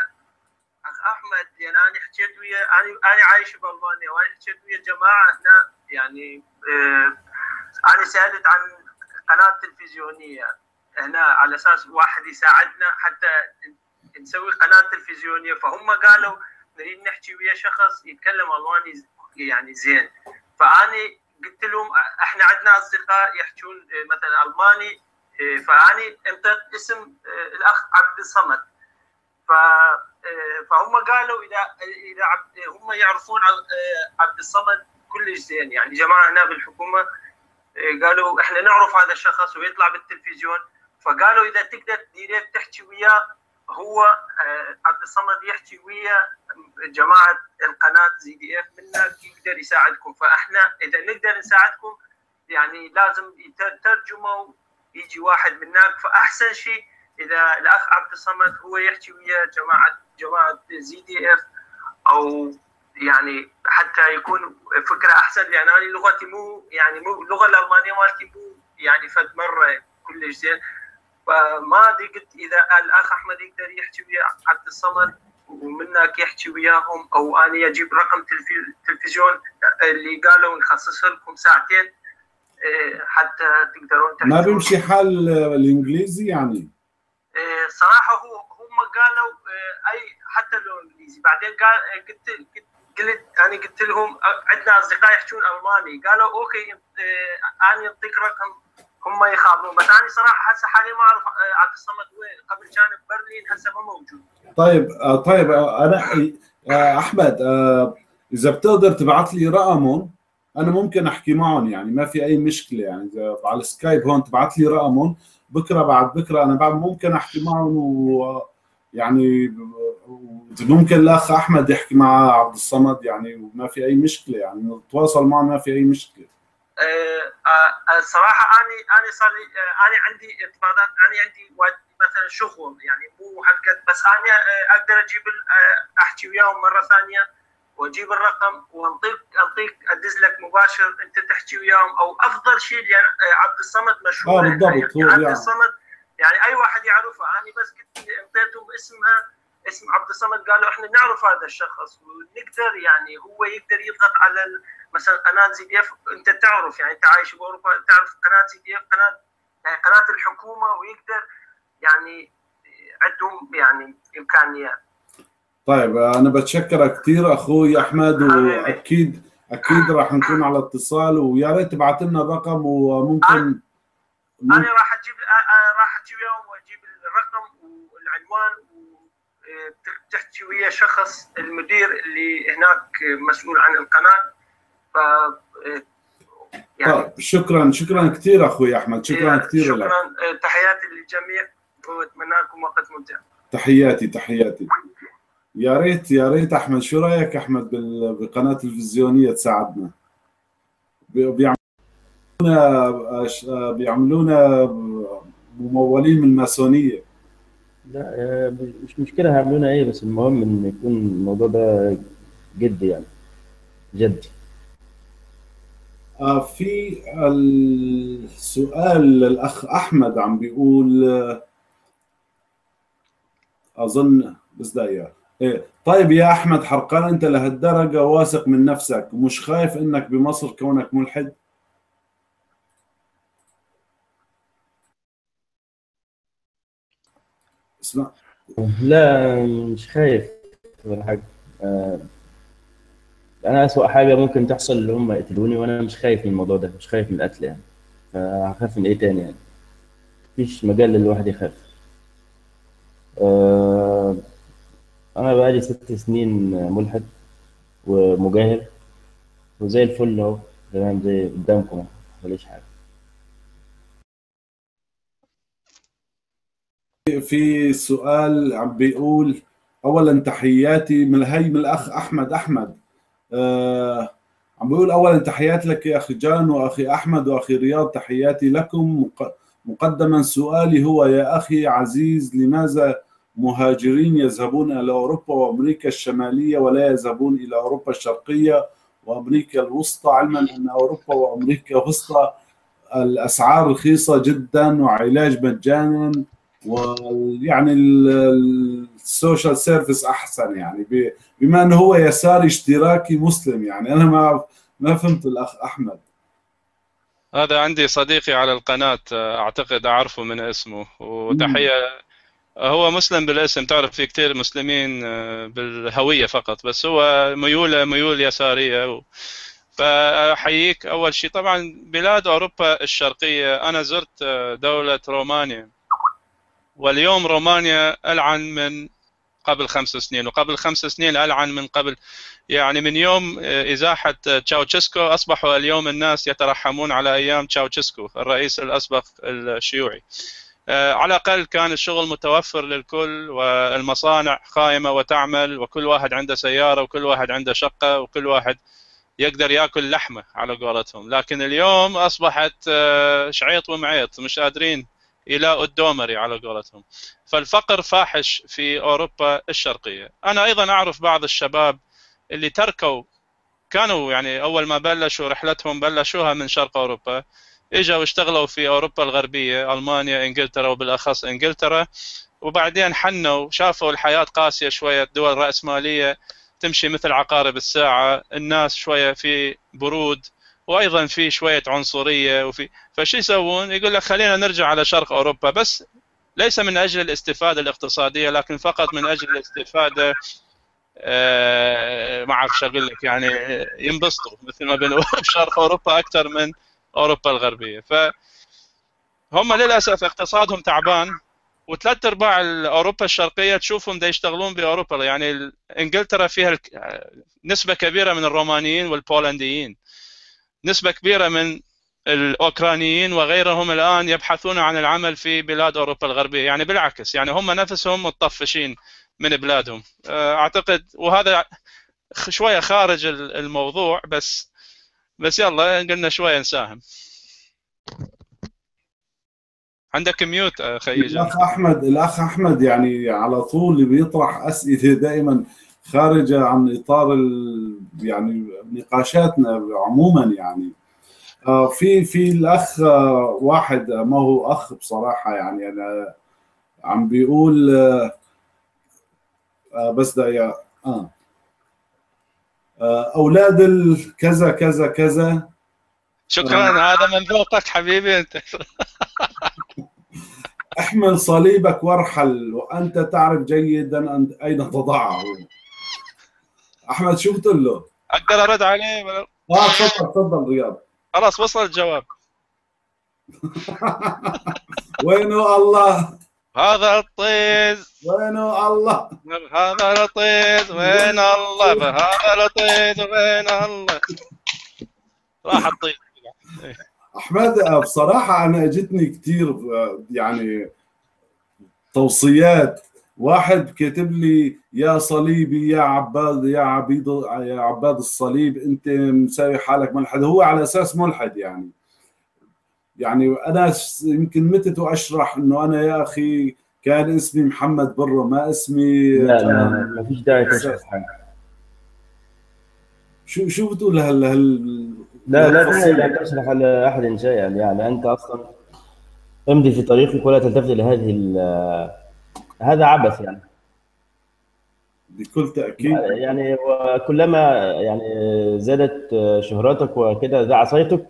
أخ أحمد. يعني أنا حكيت ويا أنا عايش بألمانيا، وأنا حكيت ويا جماعة هنا. يعني أنا سألت عن قناة تلفزيونية هنا على أساس واحد يساعدنا حتى نسوي قناة تلفزيونية، فهم قالوا نريد نحكي ويا شخص يتكلم ألماني يعني زين. فأنا قلت لهم احنا عندنا أصدقاء يحكون مثلا ألماني، فأنا انطيت اسم الأخ عبد الصمد. فهم قالوا إذا هم يعرفون عبد الصمد كلش زين، يعني جماعة هنا بالحكومة قالوا احنا نعرف هذا الشخص ويطلع بالتلفزيون. فقالوا اذا تقدر ديريك تحكي وياه هو عبد الصمد يحكي ويا جماعه القناه زي دي اف منك يقدر يساعدكم. فاحنا اذا نقدر نساعدكم يعني لازم يترجموا يجي واحد منك. فاحسن شيء اذا الاخ عبد الصمد هو يحكي ويا جماعه زي دي اف، او يعني حتى يكون فكره احسن، لان انا لغتي مو اللغه الالمانيه مالتي مو يعني فد مره كلش زين. فما ادري قلت اذا الاخ احمد يقدر يحكي ويا عبد الصمد ومنك يحكي وياهم، او انا اجيب رقم تلفزيون اللي قالوا نخصص لكم ساعتين حتى تقدرون تحكوا. ما بيمشي حال الانجليزي يعني؟ صراحه هم قالوا اي حتى لو انجليزي. بعدين قلت لهم عندنا اصدقاء يحكون الماني، قالوا اوكي انا اعطيك رقم هم يخابرون. بس انا صراحه هسه حاليا ما اعرف عبد الصمد وين، قبل كان ببرلين هسه ما موجود. طيب انا احمد اذا بتقدر تبعث لي رقمهم انا ممكن احكي معهم، يعني ما في اي مشكله. يعني اذا على السكايب هون تبعث لي رقمهم بكره بعد بكره انا ممكن احكي معهم، ويعني ممكن الاخ احمد يحكي مع عبد الصمد يعني، وما في اي مشكله يعني نتواصل معهم ما في اي مشكله. الصراحه انا صار لي انا عندي ارتباطات، انا عندي مثلا شغل يعني مو هالقد، بس انا اقدر اجيب احكي وياهم مره ثانيه واجيب الرقم واعطيك ادز لك مباشر انت تحكي وياهم. او افضل شيء يعني عبد الصمد مشهور بالضبط يعني عبد الصمد يعني اي واحد يعرفه. انا بس كنت اعطيتهم اسم عبد الصمد، قالوا احنا نعرف هذا الشخص ونقدر يعني هو يقدر يضغط على مثلا قناه زي دي اف. انت تعرف يعني انت عايش باوروبا تعرف قناه زي دي اف قناه الحكومه، ويقدر يعني عندهم يعني امكانيات. طيب انا بتشكرك كثير اخوي احمد، واكيد راح نكون على اتصال، ويا ريت تبعث لنا الرقم وممكن انا راح اجي وياهم واجيب الرقم والعنوان وتحكي ويا شخص المدير اللي هناك مسؤول عن القناه. ف يعني طيب شكرا كثير اخوي احمد، شكرا كثير لك. شكرا، تحياتي للجميع واتمنى لكم وقت ممتع. تحياتي. يا ريت احمد، شو رايك احمد بقناه تلفزيونيه تساعدنا؟ بيعملونا ممولين من الماسونيه. لا مش مشكله هيعملونا ايه، بس المهم ان يكون الموضوع ده جدي يعني جدي. في السؤال الاخ احمد عم بيقول اظن بس دقيقه. طيب يا احمد حرقان، انت لهالدرجه واثق من نفسك ومش خايف انك بمصر كونك ملحد؟ اسمع، لا مش خايف ولا حاجه. انا اسوأ حاجه ممكن تحصل اللي هم يقتلوني، وانا مش خايف من الموضوع ده، مش خايف من القتل يعني. فهخاف من ايه تاني يعني؟ مفيش مجال للواحد يخاف. انا بقالي 6 سنين ملحد ومجاهر وزي الفل اهو، تمام زي قدامكم ماليش حاجه. في سؤال عم بيقول اولا تحياتي من الاخ احمد عم بيقول اولا تحياتي لك يا اخي جان واخي احمد واخي رياض، تحياتي لكم. مقدما سؤالي هو يا اخي عزيز، لماذا مهاجرين يذهبون الى اوروبا وامريكا الشماليه ولا يذهبون الى اوروبا الشرقيه وامريكا الوسطى، علما ان اوروبا وامريكا الوسطى الاسعار رخيصه جدا وعلاج مجانا، ويعني السوشيال سيرفيس احسن، يعني بما انه هو يساري اشتراكي مسلم. يعني انا ما فهمت الاخ احمد. هذا عندي صديقي على القناة اعتقد اعرفه من اسمه، وتحية. هو مسلم بالاسم، تعرف في كثير مسلمين بالهوية فقط، بس هو ميول يسارية. فأحييك. أول شيء طبعا بلاد أوروبا الشرقية، أنا زرت دولة رومانيا، واليوم رومانيا ألعن من قبل 5 سنين، وقبل 5 سنين ألعن من قبل، يعني من يوم إزاحة تشاوشسكو أصبحوا اليوم الناس يترحمون على أيام تشاوشسكو الرئيس الأسبق الشيوعي. على الأقل كان الشغل متوفر للكل، والمصانع قائمة وتعمل، وكل واحد عنده سيارة، وكل واحد عنده شقة، وكل واحد يقدر يأكل لحمة على قولتهم. لكن اليوم أصبحت شعيط ومعيط، مش قادرين يلاقوا الدومري على قولتهم. فالفقر فاحش في أوروبا الشرقية. أنا أيضا أعرف بعض الشباب اللي تركوا، كانوا يعني أول ما بلشوا رحلتهم بلشوها من شرق أوروبا، إجوا واشتغلوا في أوروبا الغربية، ألمانيا، إنجلترا، وبالأخص إنجلترا، وبعدين حنوا شافوا الحياة قاسية شوية، الدول رأسمالية تمشي مثل عقارب الساعة، الناس شوية في برود، وأيضا في شوية عنصرية، فشي يسوون؟ يقول لك خلينا نرجع على شرق أوروبا، بس ليس من أجل الاستفادة الاقتصادية، لكن فقط من أجل الاستفادة، ما اعرف اقول لك، يعني ينبسطوا مثل ما بنقول بشرق اوروبا اكثر من اوروبا الغربيه. فهم للاسف اقتصادهم تعبان، وثلاث ارباع اوروبا الشرقيه تشوفهم دا يشتغلون باوروبا. يعني انجلترا فيها نسبه كبيره من الرومانيين والبولنديين، نسبه كبيره من الاوكرانيين وغيرهم الان يبحثون عن العمل في بلاد اوروبا الغربيه. يعني بالعكس، يعني هم نفسهم متطفشين من بلادهم اعتقد. وهذا شويه خارج الموضوع، بس يلا قلنا شويه نساهم. عندك ميوت خيجان. الاخ احمد يعني على طول بيطرح اسئله دائما خارجه عن اطار يعني نقاشاتنا عموما. يعني في الاخ واحد، ما هو اخ بصراحه، يعني انا عم بيقول بس ده اولاد الكذا كذا كذا. شكرا، هذا من ذوقك حبيبي انت. احمل صليبك وارحل وانت تعرف جيدا اين تضعه. احمد شو بتقول له؟ اقدر ارد عليه؟ تفضل رياض. خلاص وصل الجواب. وينه الله؟ هذا الطيز. وينه الله؟ هذا الطيز وين الله؟ هذا الطيز وين الله؟ راح الطيز. احمد بصراحه انا اجتني كثير يعني توصيات. واحد كاتب لي يا صليبي يا عباد يا عباد الصليب، انت مساوي حالك ملحد. هو على اساس ملحد يعني انا يمكن متت واشرح انه انا يا اخي كان اسمي محمد برو، ما اسمي. لا ما فيش داعي تشرح حاجه. شو بتقول لا داعي لا تشرح على احد شيئا. يعني انت اصلا امضي في طريقك ولا تلتفت الى هذا عبث يعني. بكل تاكيد. يعني وكلما يعني زادت شهرتك وكده ذا عصيتك،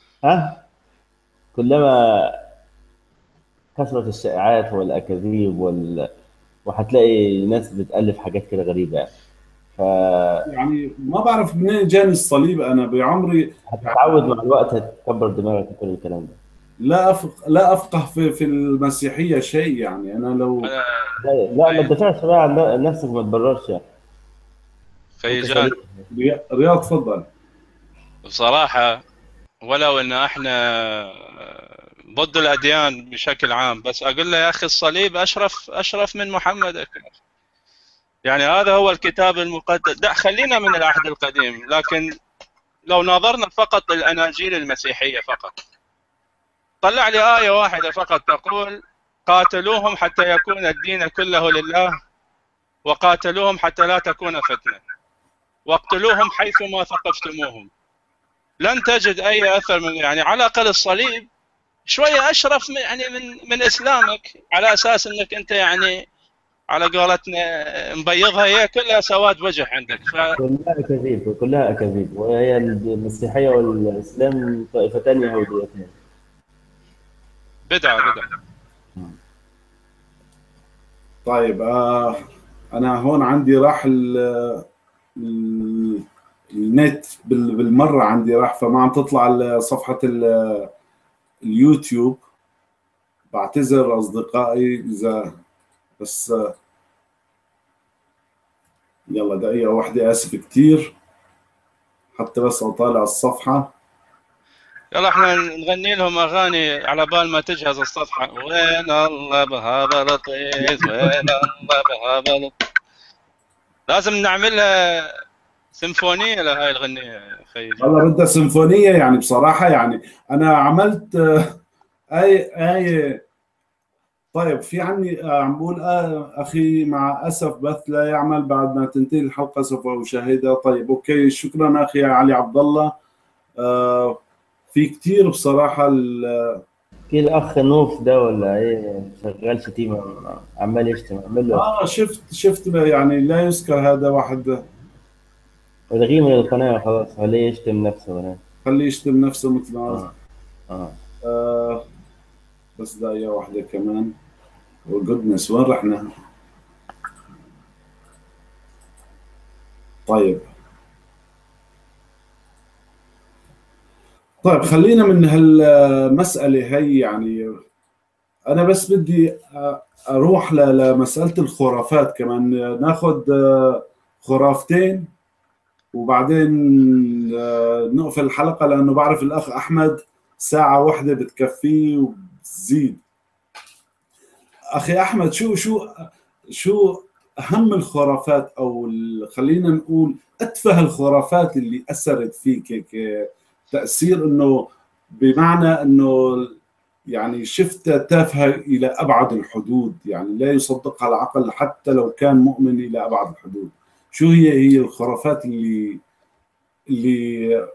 كلما كثرت الشائعات والاكاذيب وهتلاقي ناس بتالف حاجات كده غريبه يعني. يعني ما بعرف منين جاني الصليب. انا بعمري هتتعود مع الوقت، هتكبر دماغك وكل الكلام ده. لا افقه في المسيحيه شيء. يعني انا لو لا ما تدافعش بقى عن نفسك، ما تبررش يعني. خيجان رياض تفضل. بصراحه ولو ان احنا ضد الاديان بشكل عام، بس اقول له يا اخي الصليب اشرف من محمد. يعني هذا هو الكتاب المقدس. خلينا من العهد القديم، لكن لو نظرنا فقط للاناجيل المسيحيه فقط، طلع لي ايه واحده فقط تقول قاتلوهم حتى يكون الدين كله لله، وقاتلوهم حتى لا تكون فتنه، واقتلوهم حيثما ثقفتموهم. لن تجد اي اثر من، يعني على الاقل الصليب شويه اشرف يعني من اسلامك، على اساس انك انت يعني على قولتنا مبيضها، هي كلها سواد وجه عندك. كلها اكاذيب، وهي المسيحيه والاسلام طائفتان يهوديتان. بدعه. طيب انا هون عندي راح النت بالمره، عندي راح، فما عم تطلع صفحه اليوتيوب. بعتذر اصدقائي اذا بس يلا دقيقه واحده، اسف كثير، حتى بس اطالع الصفحه. يلا احنا نغني لهم اغاني على بال ما تجهز الصفحه. وين الله بهذا لطيف، وين الله بهذا لطيف. لازم نعملها سيمفونيه لهاي الغنيه اخي. والله بدها سيمفونيه يعني بصراحه. يعني انا عملت آية. طيب في عندي عم بقول اخي مع اسف بث لا يعمل بعد ما تنتهي الحلقه سوف اشاهدها. طيب اوكي، شكرا اخي علي عبد الله. في كثير بصراحه في الاخ نوف ده ولا ايه شغال شتيمه عمال يشتم، اعمل له شفت يعني لا يذكر هذا واحد. الغيه من القناه خلاص، خليه يشتم نفسه هناك. خليه يشتم نفسه مثل ما اه بس دقيقه واحده كمان. وجودنس وين رحنا؟ طيب خلينا من هالمسألة هي. يعني أنا بس بدي أروح لمسألة الخرافات كمان. ناخذ خرافتين وبعدين نقفل الحلقة، لأنه بعرف الأخ أحمد ساعة واحدة بتكفيه وبتزيد. أخي أحمد، شو أهم الخرافات، أو خلينا نقول أتفه الخرافات اللي أثرت فيك تأثير، إنه بمعنى إنه يعني شفتها تافهة إلى أبعد الحدود، يعني لا يصدقها العقل حتى لو كان مؤمن إلى أبعد الحدود. شو هي الخرافات اللي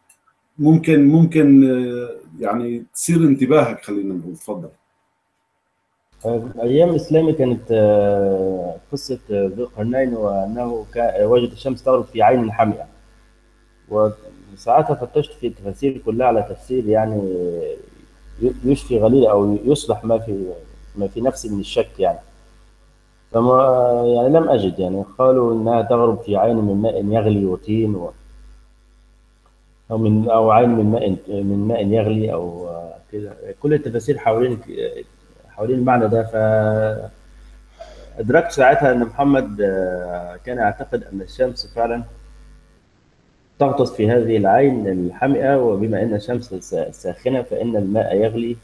ممكن يعني تصير انتباهك؟ خلينا نقول. تفضل. ايام الاسلامي كانت قصه ذو القرنين، وانه وجد الشمس تغرب في عين حمئه. وساعتها فتشت في التفاسير كلها على تفسير يعني يشفي غليل او يصلح ما في نفسي من الشك يعني. فما يعني لم اجد. يعني قالوا انها تغرب في عين من ماء يغلي وطين، او عين من ماء يغلي او كده. كل التفاسير حوالين المعنى ده. فادركت ساعتها ان محمد كان يعتقد ان الشمس فعلا تغطس في هذه العين الحمئة، وبما ان الشمس ساخنة فان الماء يغلي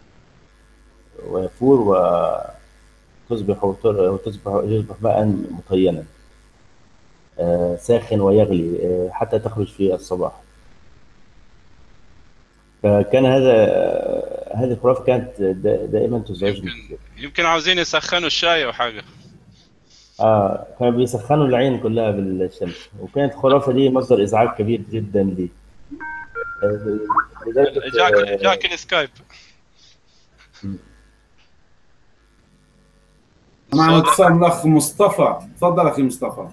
ويفور يصبح ماء مطينا ساخن ويغلي حتى تخرج في الصباح. فكان هذه الخرافة كانت دائما تزعجني. يمكن عاوزين يسخنوا الشاي او حاجه. كانوا بيسخنوا العين كلها بالشمس، وكانت الخرافة دي مصدر ازعاج كبير جدا لي. جاك السكايب. معنا اتصال الاخ مصطفى. تفضل اخي مصطفى.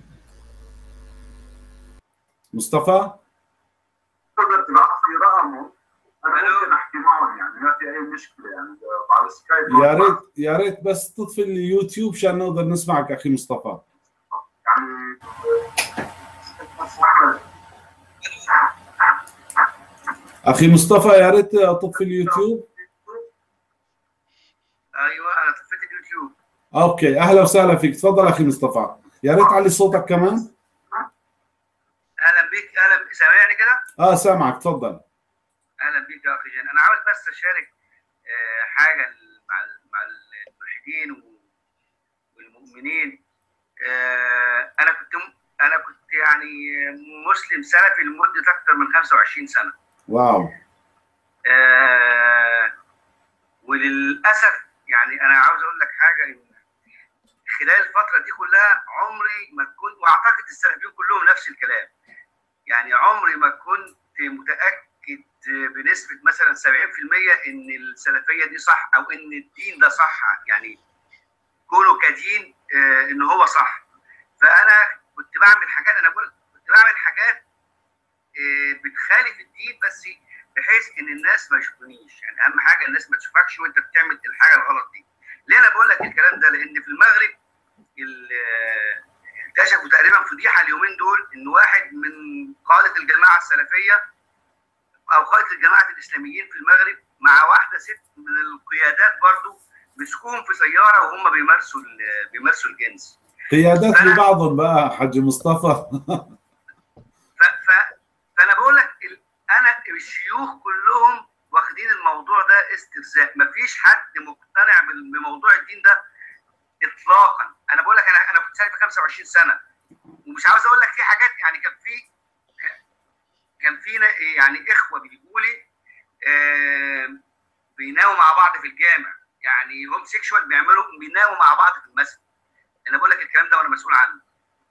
تقدر تبعث لي رقمه، انا ممكن احكي معه يعني، ما في اي مشكله يعني على السكايب. يا ريت بس تطفي اليوتيوب عشان نقدر نسمعك اخي مصطفى. يعني اخي مصطفى يا ريت تطفي اليوتيوب. ايوه انا طفيت اليوتيوب. اوكي، اهلا وسهلا فيك. تفضل اخي مصطفى. يا ريت علي صوتك كمان. اهلا بيك. اهلا، سامعني كده؟ سامعك. تفضل. اهلا بيك يا اخي جان. انا عاوز بس اشارك حاجه مع الملحدين والمؤمنين. انا كنت يعني مسلم سلفي لمده اكثر من 25 سنه. واو. وللاسف يعني انا عاوز اقول لك حاجه، خلال الفتره دي كلها عمري ما كنت، واعتقد السلفيين كلهم نفس الكلام، يعني عمري ما كنت متاكد بنسبه مثلا 70% ان السلفيه دي صح، او ان الدين ده صح، يعني كونه كدين ان هو صح. فانا كنت بعمل حاجات، انا بقول كنت بعمل حاجات بتخالف الدين، بس بحيث ان الناس ما يشوفونيش. يعني اهم حاجه الناس ما تشوفكش وانت بتعمل الحاجه الغلط دي. ليه انا بقول لك الكلام ده؟ لان في المغرب اكتشفوا تقريبا فضيحه اليومين دول، ان واحد من قاده الجماعه السلفيه او قاده الجماعه الاسلاميين في المغرب مع واحده ست من القيادات برضو مسكوهم في سياره وهم بيمارسوا الجنس. قيادات لبعضهم بقى حاج مصطفى. فانا بقول لك انا والشيوخ كلهم واخدين الموضوع ده استرزاق. مفيش حد مقتنع بموضوع الدين ده اطلاقا. انا بقول لك انا كنت سايب 25 سنه، ومش عاوز اقول لك في حاجات يعني كان في يعني اخوه بيجوا لي بيناموا مع بعض في الجامع، يعني هم سيكشوال بيناموا مع بعض في المسجد. انا بقول لك الكلام ده وانا مسؤول عنه.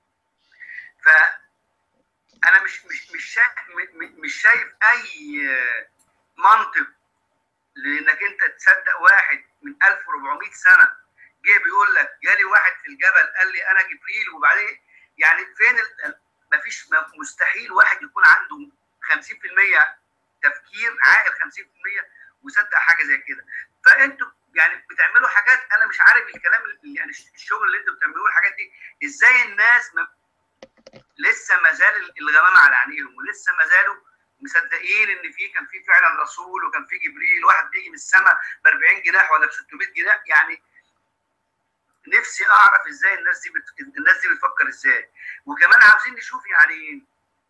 فانا مش شايف اي منطق لانك انت تصدق واحد من 1400 سنه جه بيقول لك جالي واحد في الجبل قال لي انا جبريل، وبعدين يعني فين مفيش مستحيل واحد يكون عنده 50% تفكير عاقل 50% وصدق حاجه زي كده. فانتوا يعني بتعملوا حاجات انا مش عارف الكلام يعني الشغل اللي انتوا بتعملوه الحاجات دي ازاي الناس لسه ما زال الغمام على عينيهم، ولسه ما زالوا مصدقين ان كان في فعلا رسول وكان في جبريل، واحد بيجي من السماء ب 40 جناح ولا ب 600 جناح. يعني نفسي اعرف ازاي الناس دي بتفكر ازاي. وكمان عاوزين نشوف يعني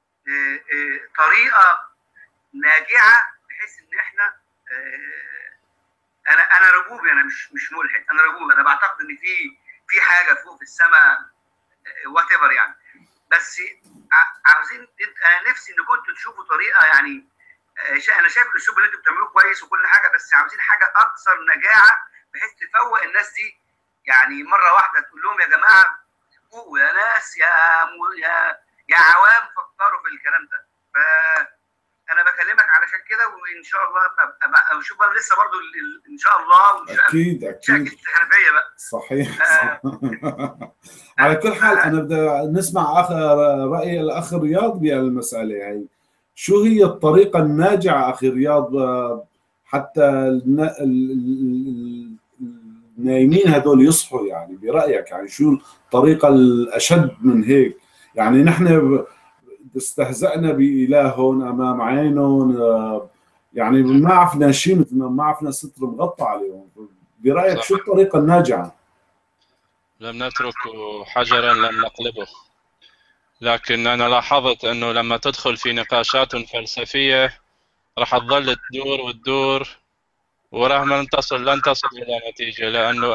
طريقه ناجعه بحيث ان احنا انا رجوبي، انا مش ملحد، انا رجوبي، انا بعتقد ان في حاجه فوق في السماء وات ايفر يعني. بس عاوزين انا نفسي ان كنتوا تشوفوا طريقه يعني انا شايف الاسلوب اللي انتوا بتعملوه كويس وكل حاجه، بس عاوزين حاجه اكثر نجاعه بحيث تفوق الناس دي. يعني مره واحده تقول لهم يا جماعه فوقوا يا ناس يا عوام فكروا في الكلام ده. فانا بكلمك علشان كده، وان شاء الله ابقى اشوف انا لسه برضو ان شاء الله. اكيد الحنفيه بقى صحيح. على كل حال انا بدي نسمع راي الاخ رياض بهالمساله هي. شو هي الطريقه الناجعه اخي رياض حتى النايمين هذول يصحوا؟ يعني برايك يعني شو الطريقه الاشد من هيك؟ يعني نحن استهزأنا بإلههم أمام عينهم، يعني ما عرفنا شيء، مثل ما عرفنا ستر مغطى عليهم. برأيك شو الطريقة الناجعة؟ لم نترك حجرا لم نقلبه. لكن أنا لاحظت أنه لما تدخل في نقاشات فلسفية راح تظل تدور وتدور، ورغم لن تصل إلى نتيجة، لأنه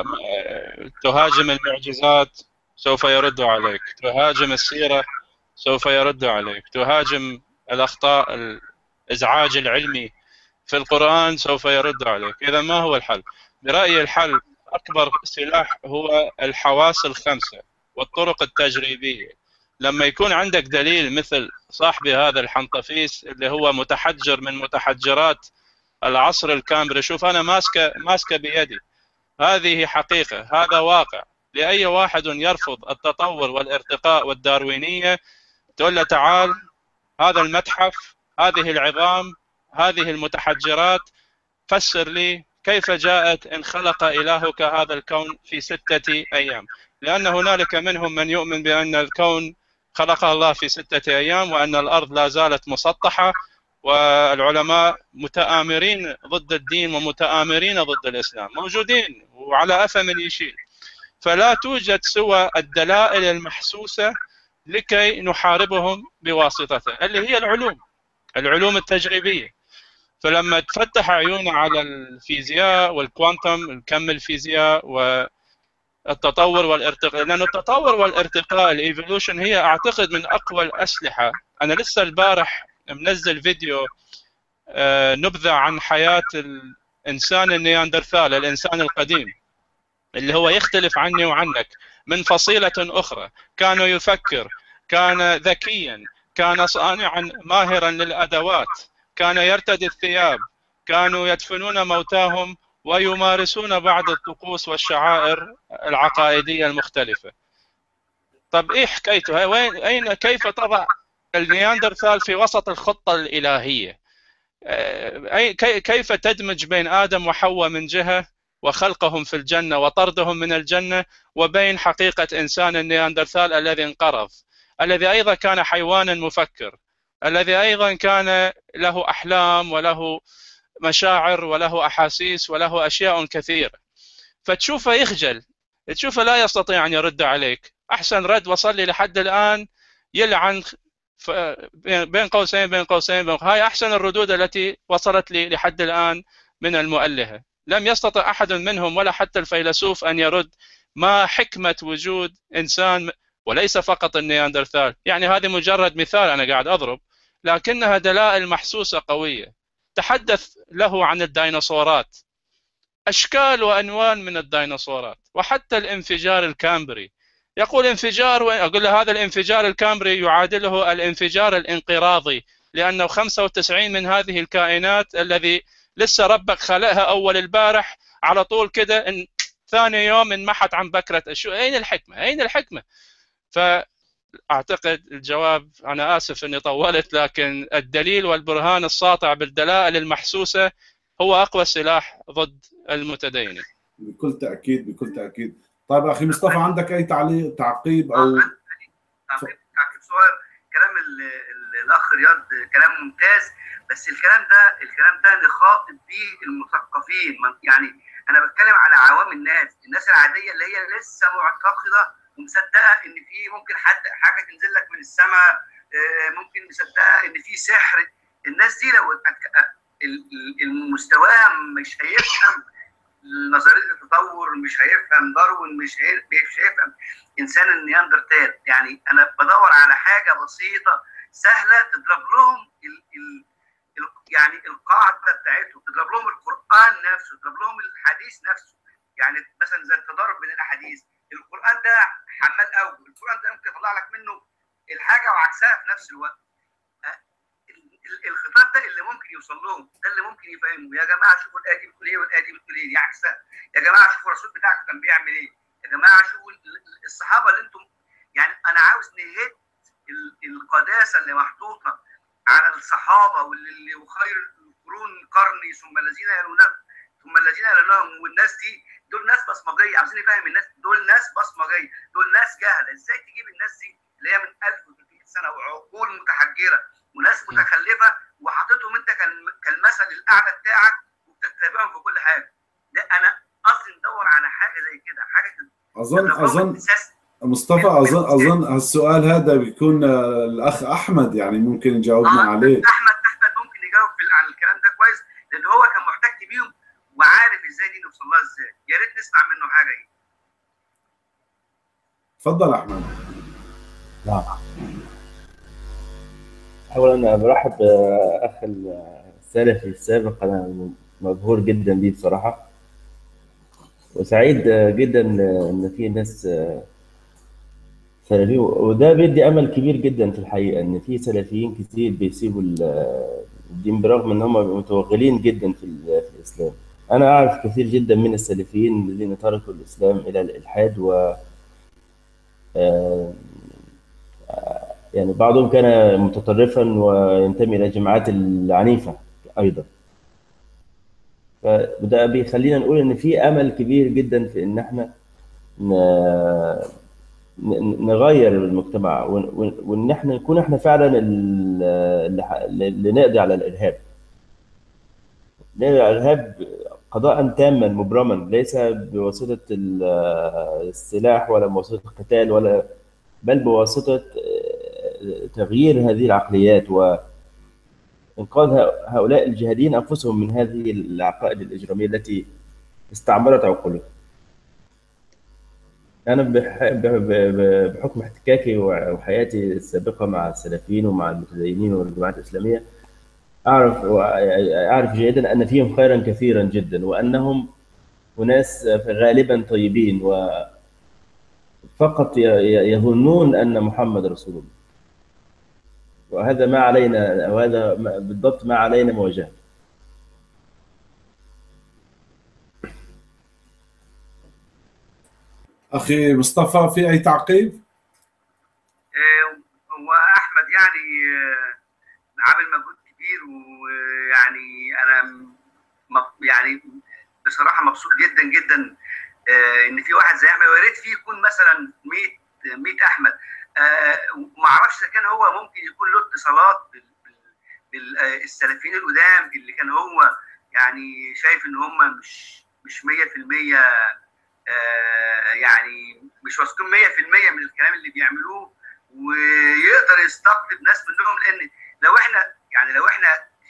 تهاجم المعجزات سوف يرد عليك، تهاجم السيرة سوف يرد عليك، تهاجم الأخطاء الإزعاج العلمي في القرآن سوف يرد عليك. إذا ما هو الحل؟ برأيي الحل أكبر سلاح هو الحواس الخمسة والطرق التجريبية. لما يكون عندك دليل مثل صاحبي هذا الحنطفيس اللي هو متحجر من متحجرات العصر الكامبري، شوف أنا ماسكة بيدي، هذه حقيقة، هذا واقع. لأي واحد يرفض التطور والارتقاء والداروينية تقول له تعال هذا المتحف، هذه العظام، هذه المتحجرات، فسر لي كيف جاءت إن خلق إلهك هذا الكون في 6 أيام. لأن هنالك منهم من يؤمن بأن الكون خلقه الله في 6 أيام وأن الأرض لا زالت مسطحة، والعلماء متآمرين ضد الدين ومتآمرين ضد الإسلام موجودين وعلى أفا من يشيل. فلا توجد سوى الدلائل المحسوسة لكي نحاربهم بواسطته، اللي هي العلوم التجريبية. فلما تفتح عيونا على الفيزياء والكوانتم، الكم الفيزياء والتطور والارتقاء، لأن التطور والارتقاء الايفولوشن هي أعتقد من أقوى الأسلحة. أنا لسه البارح منزل فيديو نبذة عن حياة الإنسان النياندرثال، الإنسان القديم اللي هو يختلف عني وعنك من فصيلة أخرى، كان يفكر، كان ذكيا، كان صانعا ماهرا للأدوات، كان يرتدي الثياب، كانوا يدفنون موتاهم ويمارسون بعض الطقوس والشعائر العقائدية المختلفة. طب إيه حكايته؟ كيف تضع النياندرثال في وسط الخطة الإلهية؟ كيف تدمج بين آدم وحواء من جهة وخلقهم في الجنة وطردهم من الجنة، وبين حقيقة إنسان النياندرثال الذي انقرض، الذي أيضا كان حيوانا مفكر، الذي أيضا كان له أحلام وله مشاعر وله أحاسيس وله أشياء كثيرة. فتشوفه يخجل، تشوفه لا يستطيع أن يرد عليك. أحسن رد وصل لي لحد الآن يلعن بين قوسين هاي أحسن الردود التي وصلت لي لحد الآن من المؤلهة. لم يستطع أحد منهم ولا حتى الفيلسوف أن يرد ما حكمة وجود إنسان، وليس فقط النياندرتال. يعني هذه مجرد مثال أنا قاعد أضرب، لكنها دلائل محسوسة قوية. تحدث له عن الديناصورات، أشكال وأنوان من الديناصورات، وحتى الانفجار الكامبري. يقول انفجار، أقول له هذا الانفجار الكامبري يعادله الانفجار الانقراضي، لأنه 95 من هذه الكائنات الذي لسه ربك خلقها أول البارح على طول كده، إن ثاني يوم انمحت عن بكرة. أين الحكمة؟ أين الحكمة؟ فأعتقد الجواب، أنا آسف أني طولت، لكن الدليل والبرهان الساطع بالدلائل المحسوسة هو أقوى سلاح ضد المتدينين. بكل تأكيد، بكل تأكيد. طيب أخي مصطفى، عندك أي تعقيب أو تعقيب صغير؟ كلام الأخ رياض كلام ممتاز، بس الكلام ده نخاطب به المثقفين. يعني أنا بتكلم على عوام الناس العادية اللي هي لسه معتقدة ومصدقة إن في ممكن حاجة تنزل لك من السماء، ممكن مصدقة إن في سحر. الناس دي لو المستوى مش هيفهم نظريه التطور، مش هيفهم داروين، مش هيفهم انسان النياندرتال. يعني انا بدور على حاجه بسيطه سهله تضرب لهم يعني القاعده بتاعتهم، تضرب لهم القران نفسه، تضرب لهم الحديث نفسه. يعني مثلا زي التضارب بين الاحاديث، القران ده حمال قوي، القران ده ممكن يطلع لك منه الحاجه وعكسها في نفس الوقت. الخطاب ده اللي ممكن يوصل لهم، ده اللي ممكن يفهموا. يا جماعه شوفوا الايه دي بتقول ايه والايه دي بتقول ايه، دي عكسها. يا جماعه شوفوا الرسول بتاعكم كان بيعمل ايه. يا جماعه شوفوا الصحابه اللي انتم، يعني انا عاوز نهد القداسه اللي محطوطه على الصحابه، واللي وخير القرون قرني ثم الذين يلونهم ثم الذين يلونهم. والناس دي دول ناس بصمجيه، عاوزين نفهم الناس دول ناس بصمجيه، دول ناس جهله. ازاي تجيب الناس دي اللي هي من 1300 سنه وعقول متحجره وناس متخلفه وحاططهم انت كالمثل الاعلى بتاعك وبتتبعهم في كل حاجه؟ لا، انا اصلا ندور على حاجه زي كده، حاجه اظن مصطفى، اظن السؤال هذا بيكون الاخ احمد يعني ممكن يجاوبنا عليه. احمد ممكن يجاوب على الكلام ده كويس، لان هو كان محتك بيهم وعارف ازاي دي نوصل لها ازاي. يا ريت نسمع منه حاجه دي. تفضل احمد. نعم. اولا انا برحب باخ السلفي السابق، انا مبهور جدا بيه بصراحه، وسعيد جدا ان في ناس سلفيين، وده بيدي امل كبير جدا في الحقيقه ان في سلفيين كتير بيسيبوا الدين برغم ان هم متوغلين جدا في الاسلام. انا اعرف كثير جدا من السلفيين الذين تركوا الاسلام الى الالحاد، و يعني بعضهم كان متطرفا وينتمي الى الجماعات العنيفه ايضا. فده بيخلينا نقول ان في امل كبير جدا في ان احنا نغير المجتمع، وان احنا نكون احنا فعلا اللي نقضي على الارهاب. نقضي على الارهاب قضاء تاما مبرما، ليس بواسطه السلاح ولا بواسطه القتال، بل بواسطه تغيير هذه العقليات وإنقاذ هؤلاء الجهاديين أنفسهم من هذه العقائد الإجرامية التي استعمرت عقولهم. أنا بحكم احتكاكي وحياتي السابقة مع السلفيين ومع المتدينين والجماعات الإسلامية أعرف جيدا أن فيهم خيرا كثيرا جدا، وأنهم أناس غالبا طيبين وفقط يظنون أن محمد رسول الله، وهذا ما علينا، وهذا بالضبط ما علينا مواجهته. اخي مصطفى، في اي تعقيب؟ واحمد يعني عامل مجهود كبير، ويعني انا يعني بصراحه مبسوط جدا جدا ان في واحد زي احمد. ويا ريت فيه يكون مثلا 100 احمد. ما اعرفش اذا كان هو ممكن يكون له اتصالات بالسلفيين القدام اللي كان هو يعني شايف ان هم مش 100%، يعني مش واثقين 100% من الكلام اللي بيعملوه، ويقدر يستقطب ناس منهم، لان لو احنا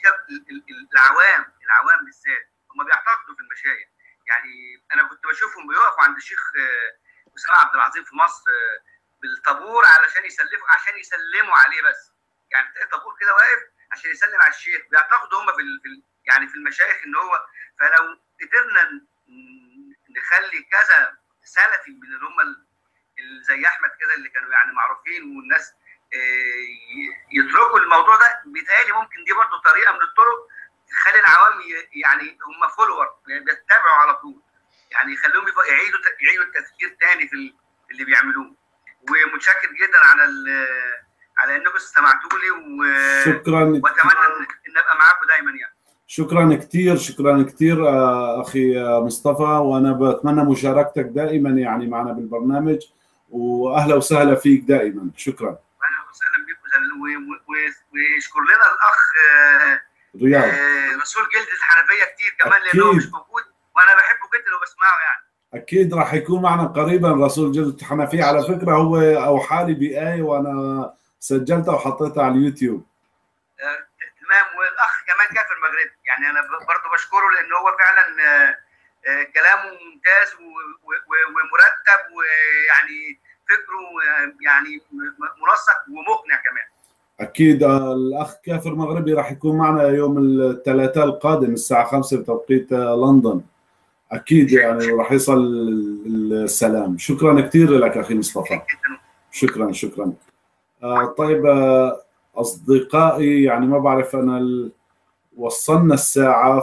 العوام بالذات هم بيعتقدوا في المشايخ. يعني انا كنت بشوفهم بيقفوا عند الشيخ اسامه عبد العظيم في مصر بالطابور عشان يسلموا عليه بس. يعني طابور كده واقف عشان يسلم على الشيخ. بيعتقدوا هم يعني في المشايخ ان هو، فلو قدرنا نخلي كذا سلفي من اللي هم زي احمد كده اللي كانوا يعني معروفين والناس يتركوا الموضوع ده، بيتهيألي ممكن دي برضه طريقه من الطرق تخلي العوام يعني هم فولور، يعني بيتبعوا على طول، يعني يخليهم يعيدوا التفكير تاني في اللي بيعملوه. ومتشكر جدا على انكم استمعتوا لي شكرا، واتمنى ان ابقى معاكم دايما يعني. شكرا كثير اخي مصطفى، وانا بتمنى مشاركتك دائما يعني معنا بالبرنامج، واهلا وسهلا فيك دائما. شكرا. اهلا وسهلا بكم، ويشكر لنا الاخ رياض رسول جلد الحنفيه كتير كمان، لانه مش موجود وانا بحبه جدا وبسمعه يعني. اكيد راح يكون معنا قريبا رسول جلد الحنفيه. على فكره هو اوحى لي بايه وانا سجلتها وحطيتها على اليوتيوب. تمام. والاخ كمان كافر مغربي، يعني انا برضه بشكره لان هو فعلا كلامه ممتاز ومرتب، ويعني فكره يعني منسق ومقنع كمان. اكيد الاخ كافر مغربي راح يكون معنا يوم الثلاثاء القادم الساعه 5 بتوقيت لندن. اكيد يعني راح يصل السلام. شكرا كثير لك اخي مصطفى. شكرا. طيب اصدقائي، يعني ما بعرف انا وصلنا الساعه،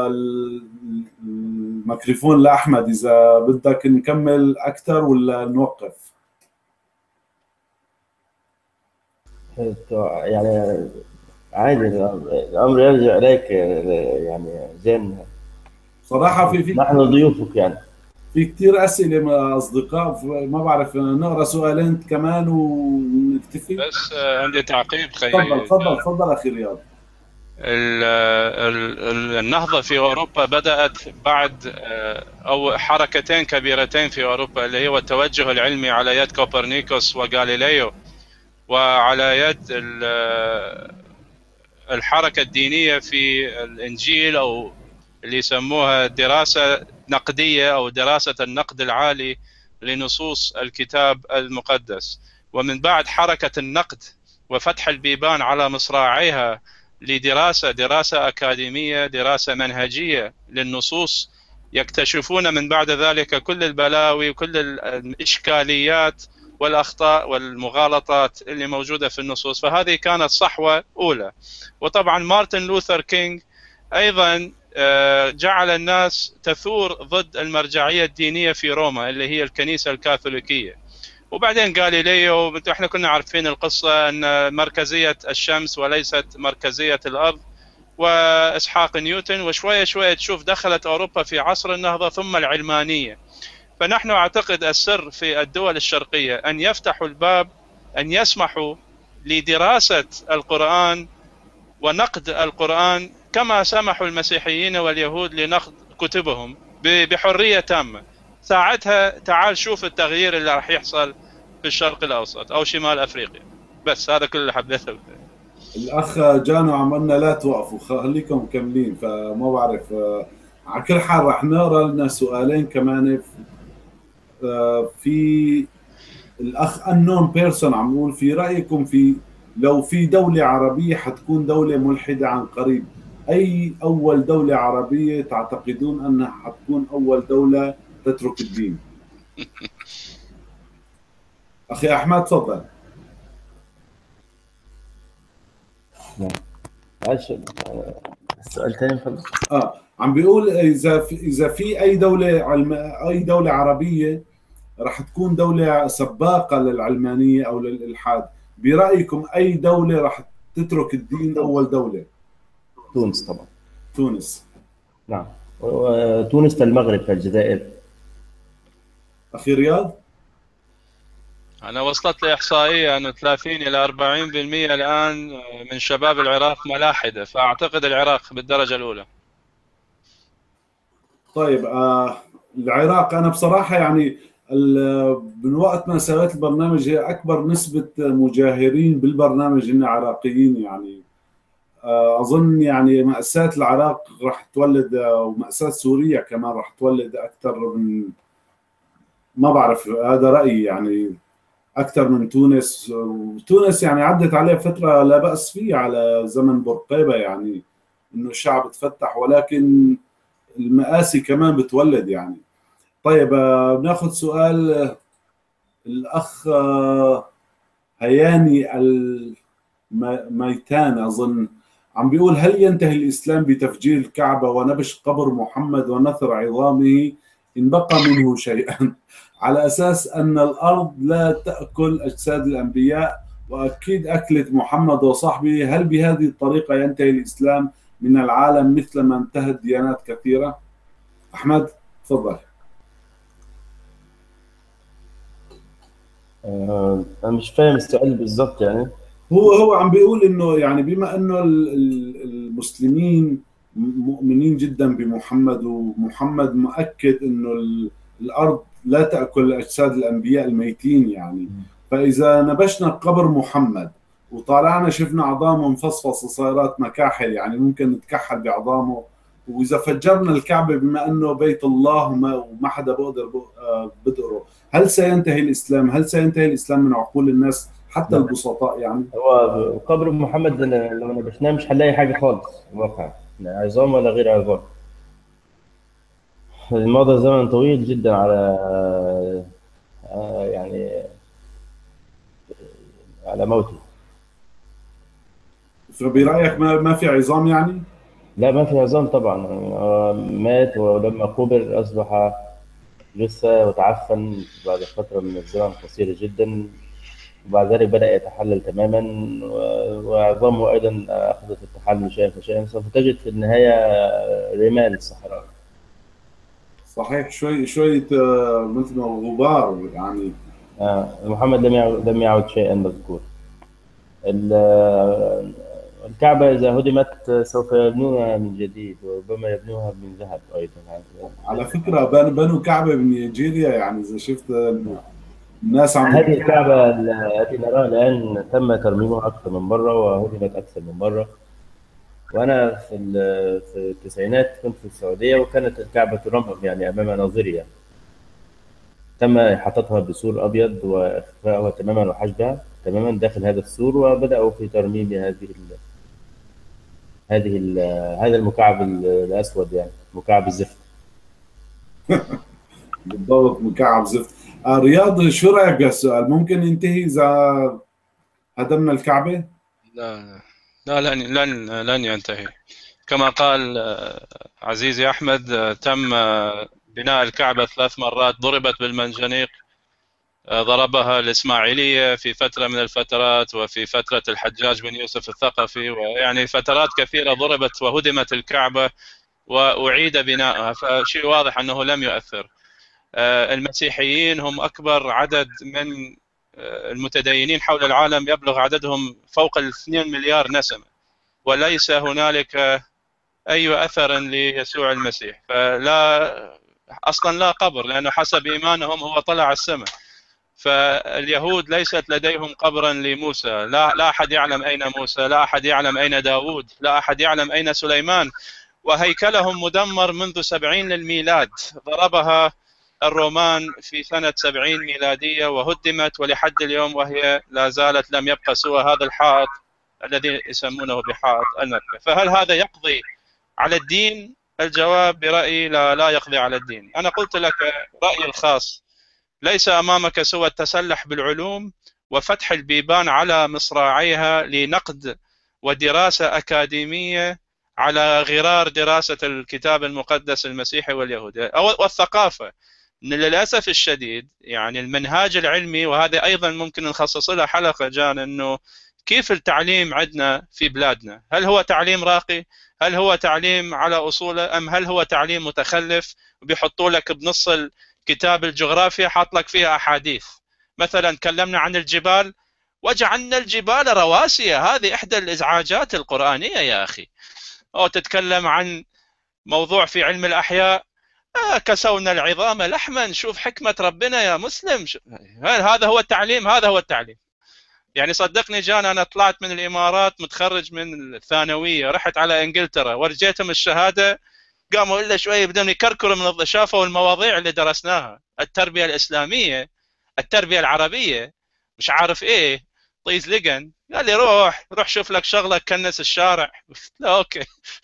فالميكروفون لاحمد اذا بدك نكمل اكثر ولا نوقف. يعني عادي، الامر يرجع اليك يعني زين. صراحه في نحن ضيوفك يعني. في كثير اسئله من اصدقاء، ما بعرف نقرا سؤالين كمان ونكتفي. بس عندي تعقيب. تفضل اخي رياض. النهضة في أوروبا بدأت بعد أو حركتين كبيرتين في أوروبا، اللي هو التوجه العلمي على يد كوبرنيكوس وغاليليو، وعلى يد الحركة الدينية في الإنجيل، أو اللي يسموها دراسة نقدية أو دراسة النقد العالي لنصوص الكتاب المقدس. ومن بعد حركة النقد وفتح البيبان على مصراعيها لدراسة أكاديمية، دراسة منهجية للنصوص، يكتشفون من بعد ذلك كل البلاوي وكل الإشكاليات والأخطاء والمغالطات اللي موجودة في النصوص. فهذه كانت صحوة أولى. وطبعا مارتن لوثر كينغ أيضا جعل الناس تثور ضد المرجعية الدينية في روما اللي هي الكنيسة الكاثوليكية. وبعدين غاليليو، احنا كنا عارفين القصة أن مركزية الشمس وليست مركزية الأرض، وإسحاق نيوتن، وشوية شوية تشوف دخلت أوروبا في عصر النهضة ثم العلمانية. فنحن أعتقد السر في الدول الشرقية أن يفتحوا الباب، أن يسمحوا لدراسة القرآن ونقد القرآن كما سمحوا المسيحيين واليهود لنقد كتبهم بحرية تامة. ساعتها تعال شوف التغيير اللي راح يحصل في الشرق الأوسط أو شمال أفريقيا. بس هذا كل اللي حبيته. الأخ جانو عملنا لا توقفوا، خليكم مكملين. فما بعرف، على كل حال راح نقرأ لنا سؤالين كمان. في الأخ unknown person عم يقول في رأيكم لو في دولة عربية حتكون دولة ملحدة عن قريب، أي أول دولة عربية تعتقدون أنها حتكون أول دولة تترك الدين؟ أخي أحمد تفضل. السؤال الثاني فضل. عم بيقول إذا في أي دولة عربية راح تكون دولة سباقة للعلمانية أو للإلحاد، برأيكم أي دولة راح تترك الدين أول دولة؟ تونس طبعا. تونس. نعم، تونس في المغرب في الجزائر. أخي رياض؟ أنا وصلت لي إحصائية أنه 30 إلى 40% الآن من شباب العراق ملاحدة، فأعتقد العراق بالدرجة الأولى. طيب العراق أنا بصراحة يعني من وقت ما سويت البرنامج هي اكبر نسبه مجاهرين بالبرنامج هن عراقيين يعني. اظن يعني مأساة العراق راح تولد ومأساة سوريا كمان راح تولد اكثر من، ما بعرف، هذا رأيي يعني، اكثر من تونس. وتونس يعني عدت عليه فتره لا بأس فيها على زمن بورقيبه يعني، انه الشعب تفتح، ولكن المآسي كمان بتولد يعني. طيب بناخذ سؤال الاخ هياني الميتان اظن، عم بيقول: هل ينتهي الاسلام بتفجير الكعبه ونبش قبر محمد ونثر عظامه ان بقى منه شيئا، على اساس ان الارض لا تاكل اجساد الانبياء واكيد اكلت محمد وصحبه، هل بهذه الطريقه ينتهي الاسلام من العالم مثل ما انتهت ديانات كثيره؟ احمد تفضل. انا مش فاهم السؤال بالظبط يعني. هو عم بيقول انه يعني بما انه المسلمين مؤمنين جدا بمحمد، ومحمد مؤكد انه الارض لا تاكل اجساد الانبياء الميتين يعني، فاذا نبشنا قبر محمد وطالعنا شفنا عظامه مفصفصه صايرات مكاحل، يعني ممكن نتكحل بعظامه، واذا فجرنا الكعبه بما انه بيت الله وما حدا بقدر بدقره، هل سينتهي الاسلام؟ هل سينتهي الاسلام من عقول الناس حتى البسطاء يعني؟ هو قبر محمد لو نبشناه مش هنلاقي حاجه خالص في الواقع، لا عظام ولا غير عظام. مضى زمن طويل جدا على يعني على موته. فبرايك ما في عظام يعني؟ لا ما في عظام طبعا. مات، ولما قبر اصبح جثه وتعفن بعد فتره من الزمن قصيره جدا، وبعد ذلك بدأ يتحلل تماما، وعظامه أيضا أخذت التحلل شيئا فشيئا، سوف تجد في النهاية رمال الصحراء. صحيح، شوية مثل ما غبار يعني. محمد لم يعد شيئا مذكور. الكعبة إذا هدمت سوف يبنونها من جديد، وربما يبنوها من ذهب أيضا. على فكرة بنوا كعبة بنيجيريا، يعني إذا شفت الناس عم هذه الكعبة التي نراها الآن تم ترميمها أكثر من مرة وهدمت أكثر من مرة. وأنا في التسعينات كنت في السعودية، وكانت الكعبة ترمم يعني أمام ناظري يعني. تم إحاطتها بسور أبيض وإخفاءها تماما وحشدها تماما داخل هذا السور، وبدأوا في ترميم هذا المكعب الأسود، يعني مكعب الزفت. بالضبط مكعب زفت. رياض، شو رأيك بهالسؤال؟ ممكن ينتهي إذا هدمنا الكعبة؟ لا لن ينتهي. كما قال عزيزي أحمد، تم بناء الكعبة 3 مرات، ضربت بالمنجنيق، ضربها الإسماعيلية في فترة من الفترات، وفي فترة الحجاج بن يوسف الثقفي، ويعني فترات كثيرة ضربت وهدمت الكعبة وأعيد بناءها، فشيء واضح أنه لم يؤثر. المسيحيين هم أكبر عدد من المتدينين حول العالم، يبلغ عددهم فوق 2 مليار نسمة، وليس هنالك أي أثر ليسوع المسيح، فلا أصلا لا قبر، لأنه حسب إيمانهم هو طلع السماء. فاليهود ليست لديهم قبرا لموسى، لا أحد يعلم أين موسى، لا أحد يعلم أين داود، لا أحد يعلم أين سليمان. وهيكلهم مدمر منذ 70 للميلاد، ضربها الرومان في سنة 70 ميلادية وهدمت، ولحد اليوم وهي لا زالت، لم يبقى سوى هذا الحائط الذي يسمونه بحائط المكة. فهل هذا يقضي على الدين؟ الجواب برأيي لا يقضي على الدين. أنا قلت لك رأيي الخاص، ليس أمامك سوى التسلح بالعلوم وفتح البيبان على مصراعيها لنقد ودراسة أكاديمية على غرار دراسة الكتاب المقدس المسيحي واليهودي والثقافة. للأسف الشديد يعني المنهاج العلمي، وهذا أيضا ممكن نخصص لها حلقة جان، أنه كيف التعليم عندنا في بلادنا؟ هل هو تعليم راقي؟ هل هو تعليم على أصوله؟ أم هل هو تعليم متخلف وبيحطوا لك بنص كتاب الجغرافيا حاط لك فيها أحاديث؟ مثلا كلمنا عن الجبال وجعلنا الجبال رواسي، هذه إحدى الإزعاجات القرآنية يا أخي. أو تتكلم عن موضوع في علم الأحياء، كسونا العظام لحما. شوف حكمة ربنا يا مسلم. هذا هو التعليم، هذا هو التعليم. يعني صدقني جان، أنا طلعت من الإمارات متخرج من الثانوية، رحت على إنجلترا ورجيتهم الشهادة، قاموا إلا شوية بدون يكركروا من الضشافة والمواضيع اللي درسناها، التربية الإسلامية، التربية العربية، مش عارف إيه، طيز لقن. قال لي روح شوف لك شغلة كنس الشارع. لا أوكي.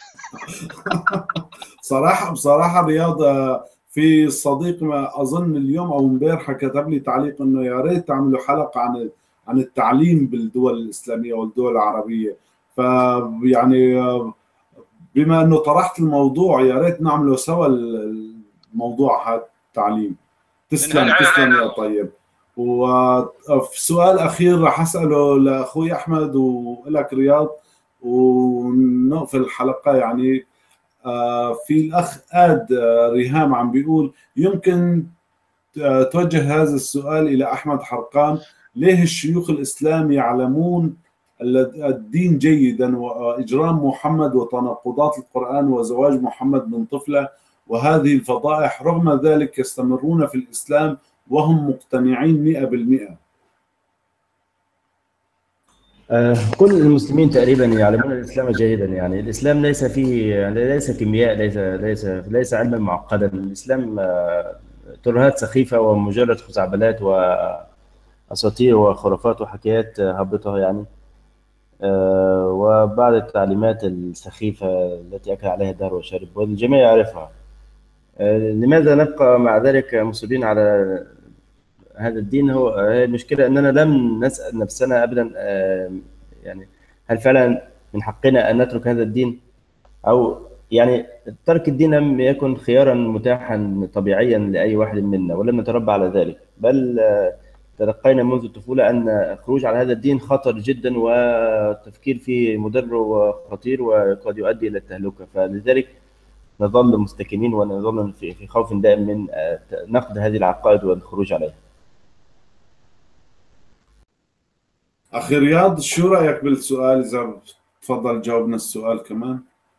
بصراحة رياض، في صديق ما أظن اليوم أو امبارح كتب لي تعليق إنه يا ريت تعملوا حلقة عن التعليم بالدول الإسلامية والدول العربية. فيعني بما إنه طرحت الموضوع، يا ريت نعمله سوا الموضوع هذا التعليم. تسلم يا طيب. وفي سؤال أخير راح أسأله لأخوي أحمد ولك رياض ونقفل الحلقة. يعني في الأخ آد ريهام عم بيقول يمكن توجه هذا السؤال إلى أحمد حرقان: ليه الشيوخ الإسلام يعلمون الدين جيدا وإجرام محمد وتناقضات القرآن وزواج محمد من طفلة وهذه الفضائح، رغم ذلك يستمرون في الإسلام وهم مقتنعين 100%؟ كل المسلمين تقريبا يعلمون الإسلام جيدا. يعني الإسلام ليس فيه، يعني ليس كيمياء، ليس علما معقدا. الإسلام ترهات سخيفة ومجرد خزعبلات وأساطير وخرافات وحكايات هابطة يعني، وبعض التعليمات السخيفة التي أكل عليها الدهر وشرب والجميع يعرفها. لماذا نبقى مع ذلك مصرين على هذا الدين؟ هو المشكلة أننا لم نسأل نفسنا أبدا يعني هل فعلا من حقنا أن نترك هذا الدين، أو يعني ترك الدين لم يكن خيارا متاحا طبيعيا لأي واحد منا، ولم نتربى على ذلك، بل تلقينا منذ الطفولة أن الخروج على هذا الدين خطر جدا والتفكير فيه مضر وخطير وقد يؤدي إلى التهلكة. فلذلك نظل مستكينين ونظل في خوف دائم من نقد هذه العقائد والخروج عليها. أخي رياض، شو رأيك بالسؤال؟ إذا تفضل جاوبنا السؤال كمان.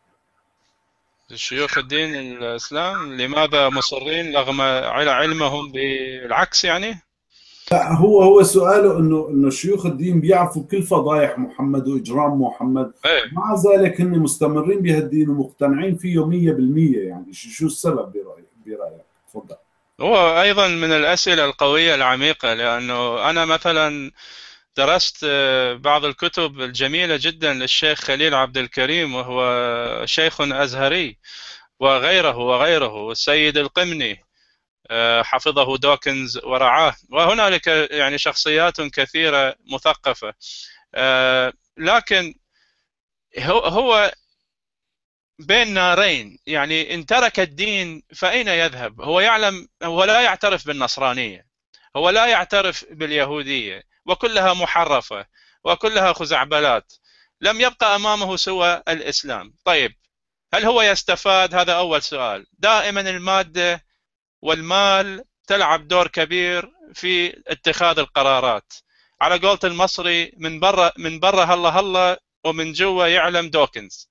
شيوخ الدين الإسلام لماذا مصرين رغم علمهم بالعكس يعني؟ لا، هو سؤاله انه شيوخ الدين بيعرفوا كل فضايح محمد واجرام محمد، مع ذلك هم مستمرين بهالدين ومقتنعين فيه 100%. يعني شو السبب برايك؟ تفضل. هو ايضا من الاسئله القويه العميقه، لانه انا مثلا درست بعض الكتب الجميله جدا للشيخ خليل عبد الكريم، وهو شيخ ازهري، وغيره والسيد القمني حفظه دوكنز ورعاه، وهنالك يعني شخصيات كثيرة مثقفة. لكن هو بين نارين. يعني إن ترك الدين فأين يذهب؟ هو يعلم، هو لا يعترف بالنصرانية، هو لا يعترف باليهودية، وكلها محرفة وكلها خزعبلات. لم يبقى أمامه سوى الإسلام. طيب هل هو يستفاد؟ هذا أول سؤال. دائما المادة والمال تلعب دور كبير في اتخاذ القرارات. على قولة المصري، من برا هلا ومن جوا يعلم دوكنز.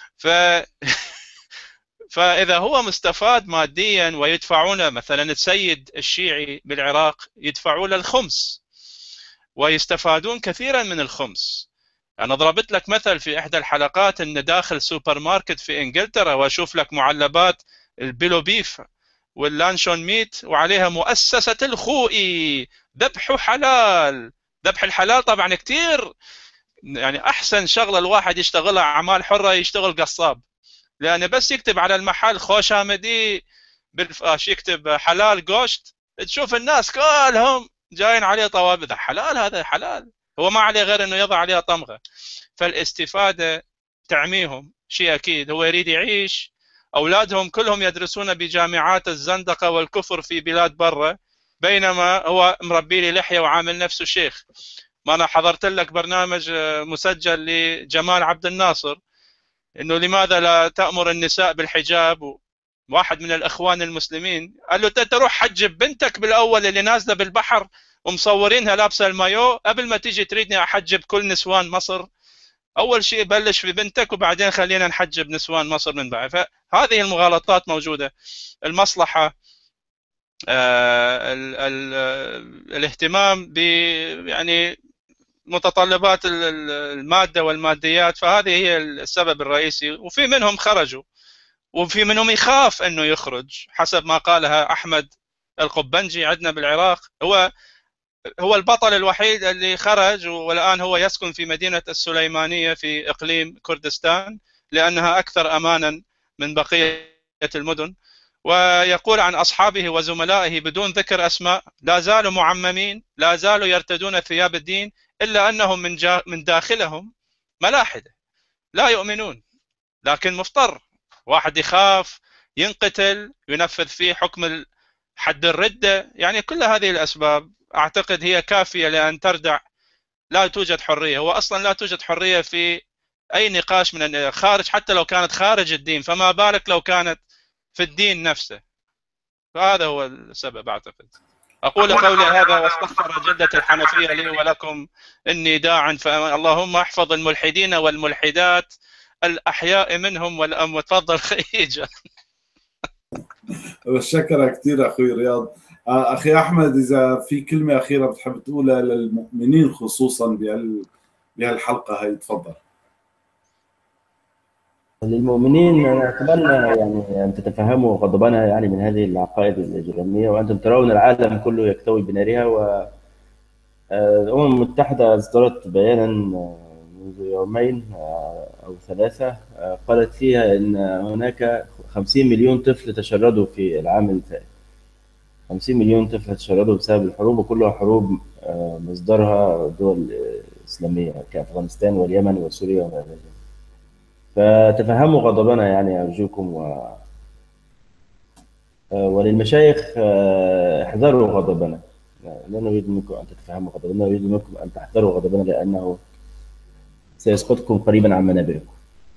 فإذا هو مستفاد ماديا ويدفعون مثلا السيد الشيعي بالعراق يدفعون الخمس ويستفادون كثيرا من الخمس. أنا ضربت لك مثل في إحدى الحلقات أن داخل سوبر ماركت في إنجلترا وأشوف لك معلبات البيلو بيف واللانشون ميت وعليها مؤسسة الخوئي، ذبح حلال. ذبح الحلال طبعا كتير يعني أحسن شغلة الواحد يشتغلها أعمال حرة يشتغل قصاب، لأن بس يكتب على المحل خوشامدي بالفاش يكتب حلال قوشت، تشوف الناس كلهم جايين عليه طوابذ حلال. هذا حلال، هو ما عليه غير أنه يضع عليها طمغة. فالاستفادة تعميهم شيء أكيد. هو يريد يعيش، أولادهم كلهم يدرسون بجامعات الزندقة والكفر في بلاد برا، بينما هو مربي لي لحية وعامل نفسه شيخ. ما أنا حضرت لك برنامج مسجل لجمال عبد الناصر إنه لماذا لا تأمر النساء بالحجاب، واحد من الإخوان المسلمين قال له تروح حجب بنتك بالأول اللي نازلة بالبحر ومصورينها لابسة المايو، قبل ما تيجي تريدني أحجب كل نسوان مصر. اول شيء بلش في بنتك وبعدين خلينا نحجب نسوان مصر من بعد. فهذه المغالطات موجوده. المصلحه، الاهتمام ب يعني متطلبات الماده والماديات، فهذه هي السبب الرئيسي. وفي منهم خرجوا وفي منهم يخاف انه يخرج، حسب ما قالها احمد القبنجي عندنا بالعراق. هو البطل الوحيد اللي خرج، والآن هو يسكن في مدينة السليمانية في إقليم كردستان لأنها أكثر أمانا من بقية المدن. ويقول عن أصحابه وزملائه بدون ذكر أسماء: لا زالوا معممين، لا زالوا يرتدون ثياب الدين، إلا أنهم من داخلهم ملاحدة لا يؤمنون. لكن مضطر، واحد يخاف ينقتل، ينفذ فيه حكم حد الردة. يعني كل هذه الأسباب أعتقد هي كافية لأن تردع لا توجد حرية. هو أصلا لا توجد حرية في أي نقاش من الخارج، حتى لو كانت خارج الدين، فما بالك لو كانت في الدين نفسه. فهذا هو السبب أعتقد. أقول قولي هذا واستغفر جدة الحنفية لي ولكم إني داع، فاللهم احفظ الملحدين والملحدات الأحياء منهم والأموات. تفضل خيجة. بشكرك كثير أخوي رياض. أخي أحمد، إذا في كلمة أخيرة بتحب تقولها للمؤمنين خصوصا بهالحلقة هاي، تفضل. للمؤمنين أنا أتمنى يعني أن تتفهموا غضبنا يعني من هذه العقائد الإجرامية، وأنتم ترون العالم كله يكتوي بنارها. والأمم المتحدة أصدرت بيانا منذ يومين أو 3 قالت فيها أن هناك 50 مليون طفل تشردوا في العام الفائت. 50 مليون طفل تشردوا بسبب الحروب، وكلها حروب مصدرها دول إسلامية كأفغانستان واليمن وسوريا وما إلى ذلك. فتفهموا غضبنا يعني أرجوكم. وللمشايخ احذروا غضبنا. لا نريد منكم أن تتفهموا غضبنا، نريد منكم أن تحذروا غضبنا لأنه سيسقطكم قريبا عن منابركم.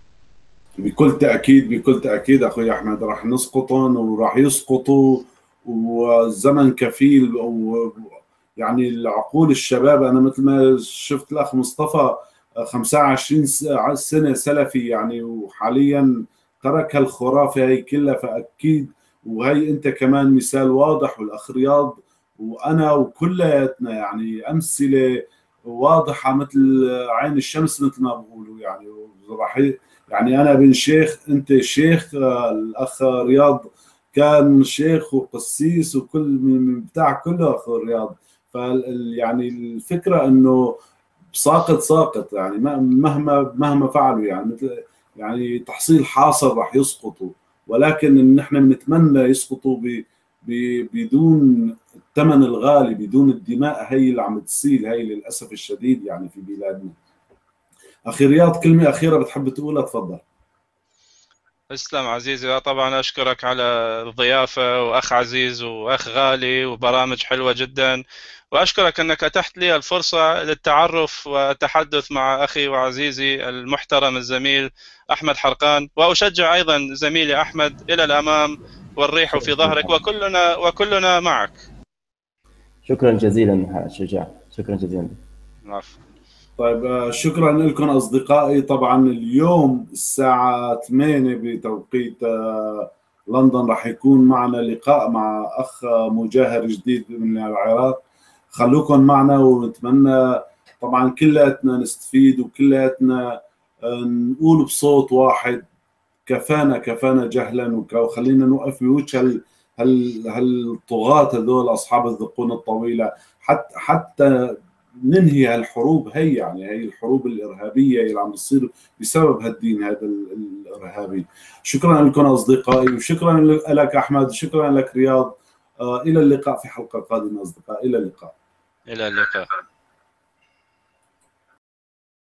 بكل تأكيد، بكل تأكيد أخوي أحمد، راح نسقطهم وراح يسقطوا، والزمن كفيل. يعني العقول الشباب، أنا مثل ما شفت الأخ مصطفى 25 سنة سلفي يعني، وحاليا ترك الخرافة هي كلها. فأكيد، وهي أنت كمان مثال واضح، والأخ رياض وأنا وكلياتنا يعني أمثلة واضحة مثل عين الشمس مثل ما بقولوا يعني. يعني أنا بن شيخ، أنت شيخ، الأخ رياض كان شيخ وقسيس وكل من بتاع كله أخ رياض. يعني الفكرة إنه ساقط يعني، مهما فعلوا يعني، مثل يعني تحصيل حاصل راح يسقطوا، ولكن نحن بنتمنى يسقطوا بدون الثمن الغالي، بدون الدماء هي اللي عم تسيل هي للأسف الشديد يعني في بلادنا. أخي رياض، كلمة أخيرة بتحب تقولها؟ تفضل. اسلم عزيزي. طبعا أشكرك على الضيافة، وأخ عزيز وأخ غالي، وبرامج حلوة جدا. وأشكرك أنك أتحت لي الفرصة للتعرف والتحدث مع أخي وعزيزي المحترم الزميل أحمد حرقان. وأشجع أيضا زميلي أحمد إلى الأمام، والريح في ظهرك، وكلنا معك. شكرا جزيلا شجاع، شكرا جزيلا. عفوا. طيب، شكرا لكم أصدقائي. طبعا اليوم الساعة 8 بتوقيت لندن راح يكون معنا لقاء مع أخ مجاهر جديد من العراق. خلوكم معنا، ونتمنى طبعا كلاتنا نستفيد، وكلاتنا نقول بصوت واحد: كفانا جهلا، وخلينا نوقف بوجه هالطغاة هذول أصحاب الذقون الطويلة، حتى ننهي هالحروب هي يعني، هي الحروب الإرهابية اللي عم بتصير بسبب هالدين هذا الإرهابي. شكرا لكم أصدقائي، وشكرا لك أحمد، وشكرا لك رياض. إلى اللقاء في حلقة قادمة أصدقائي. إلى اللقاء. إلى اللقاء.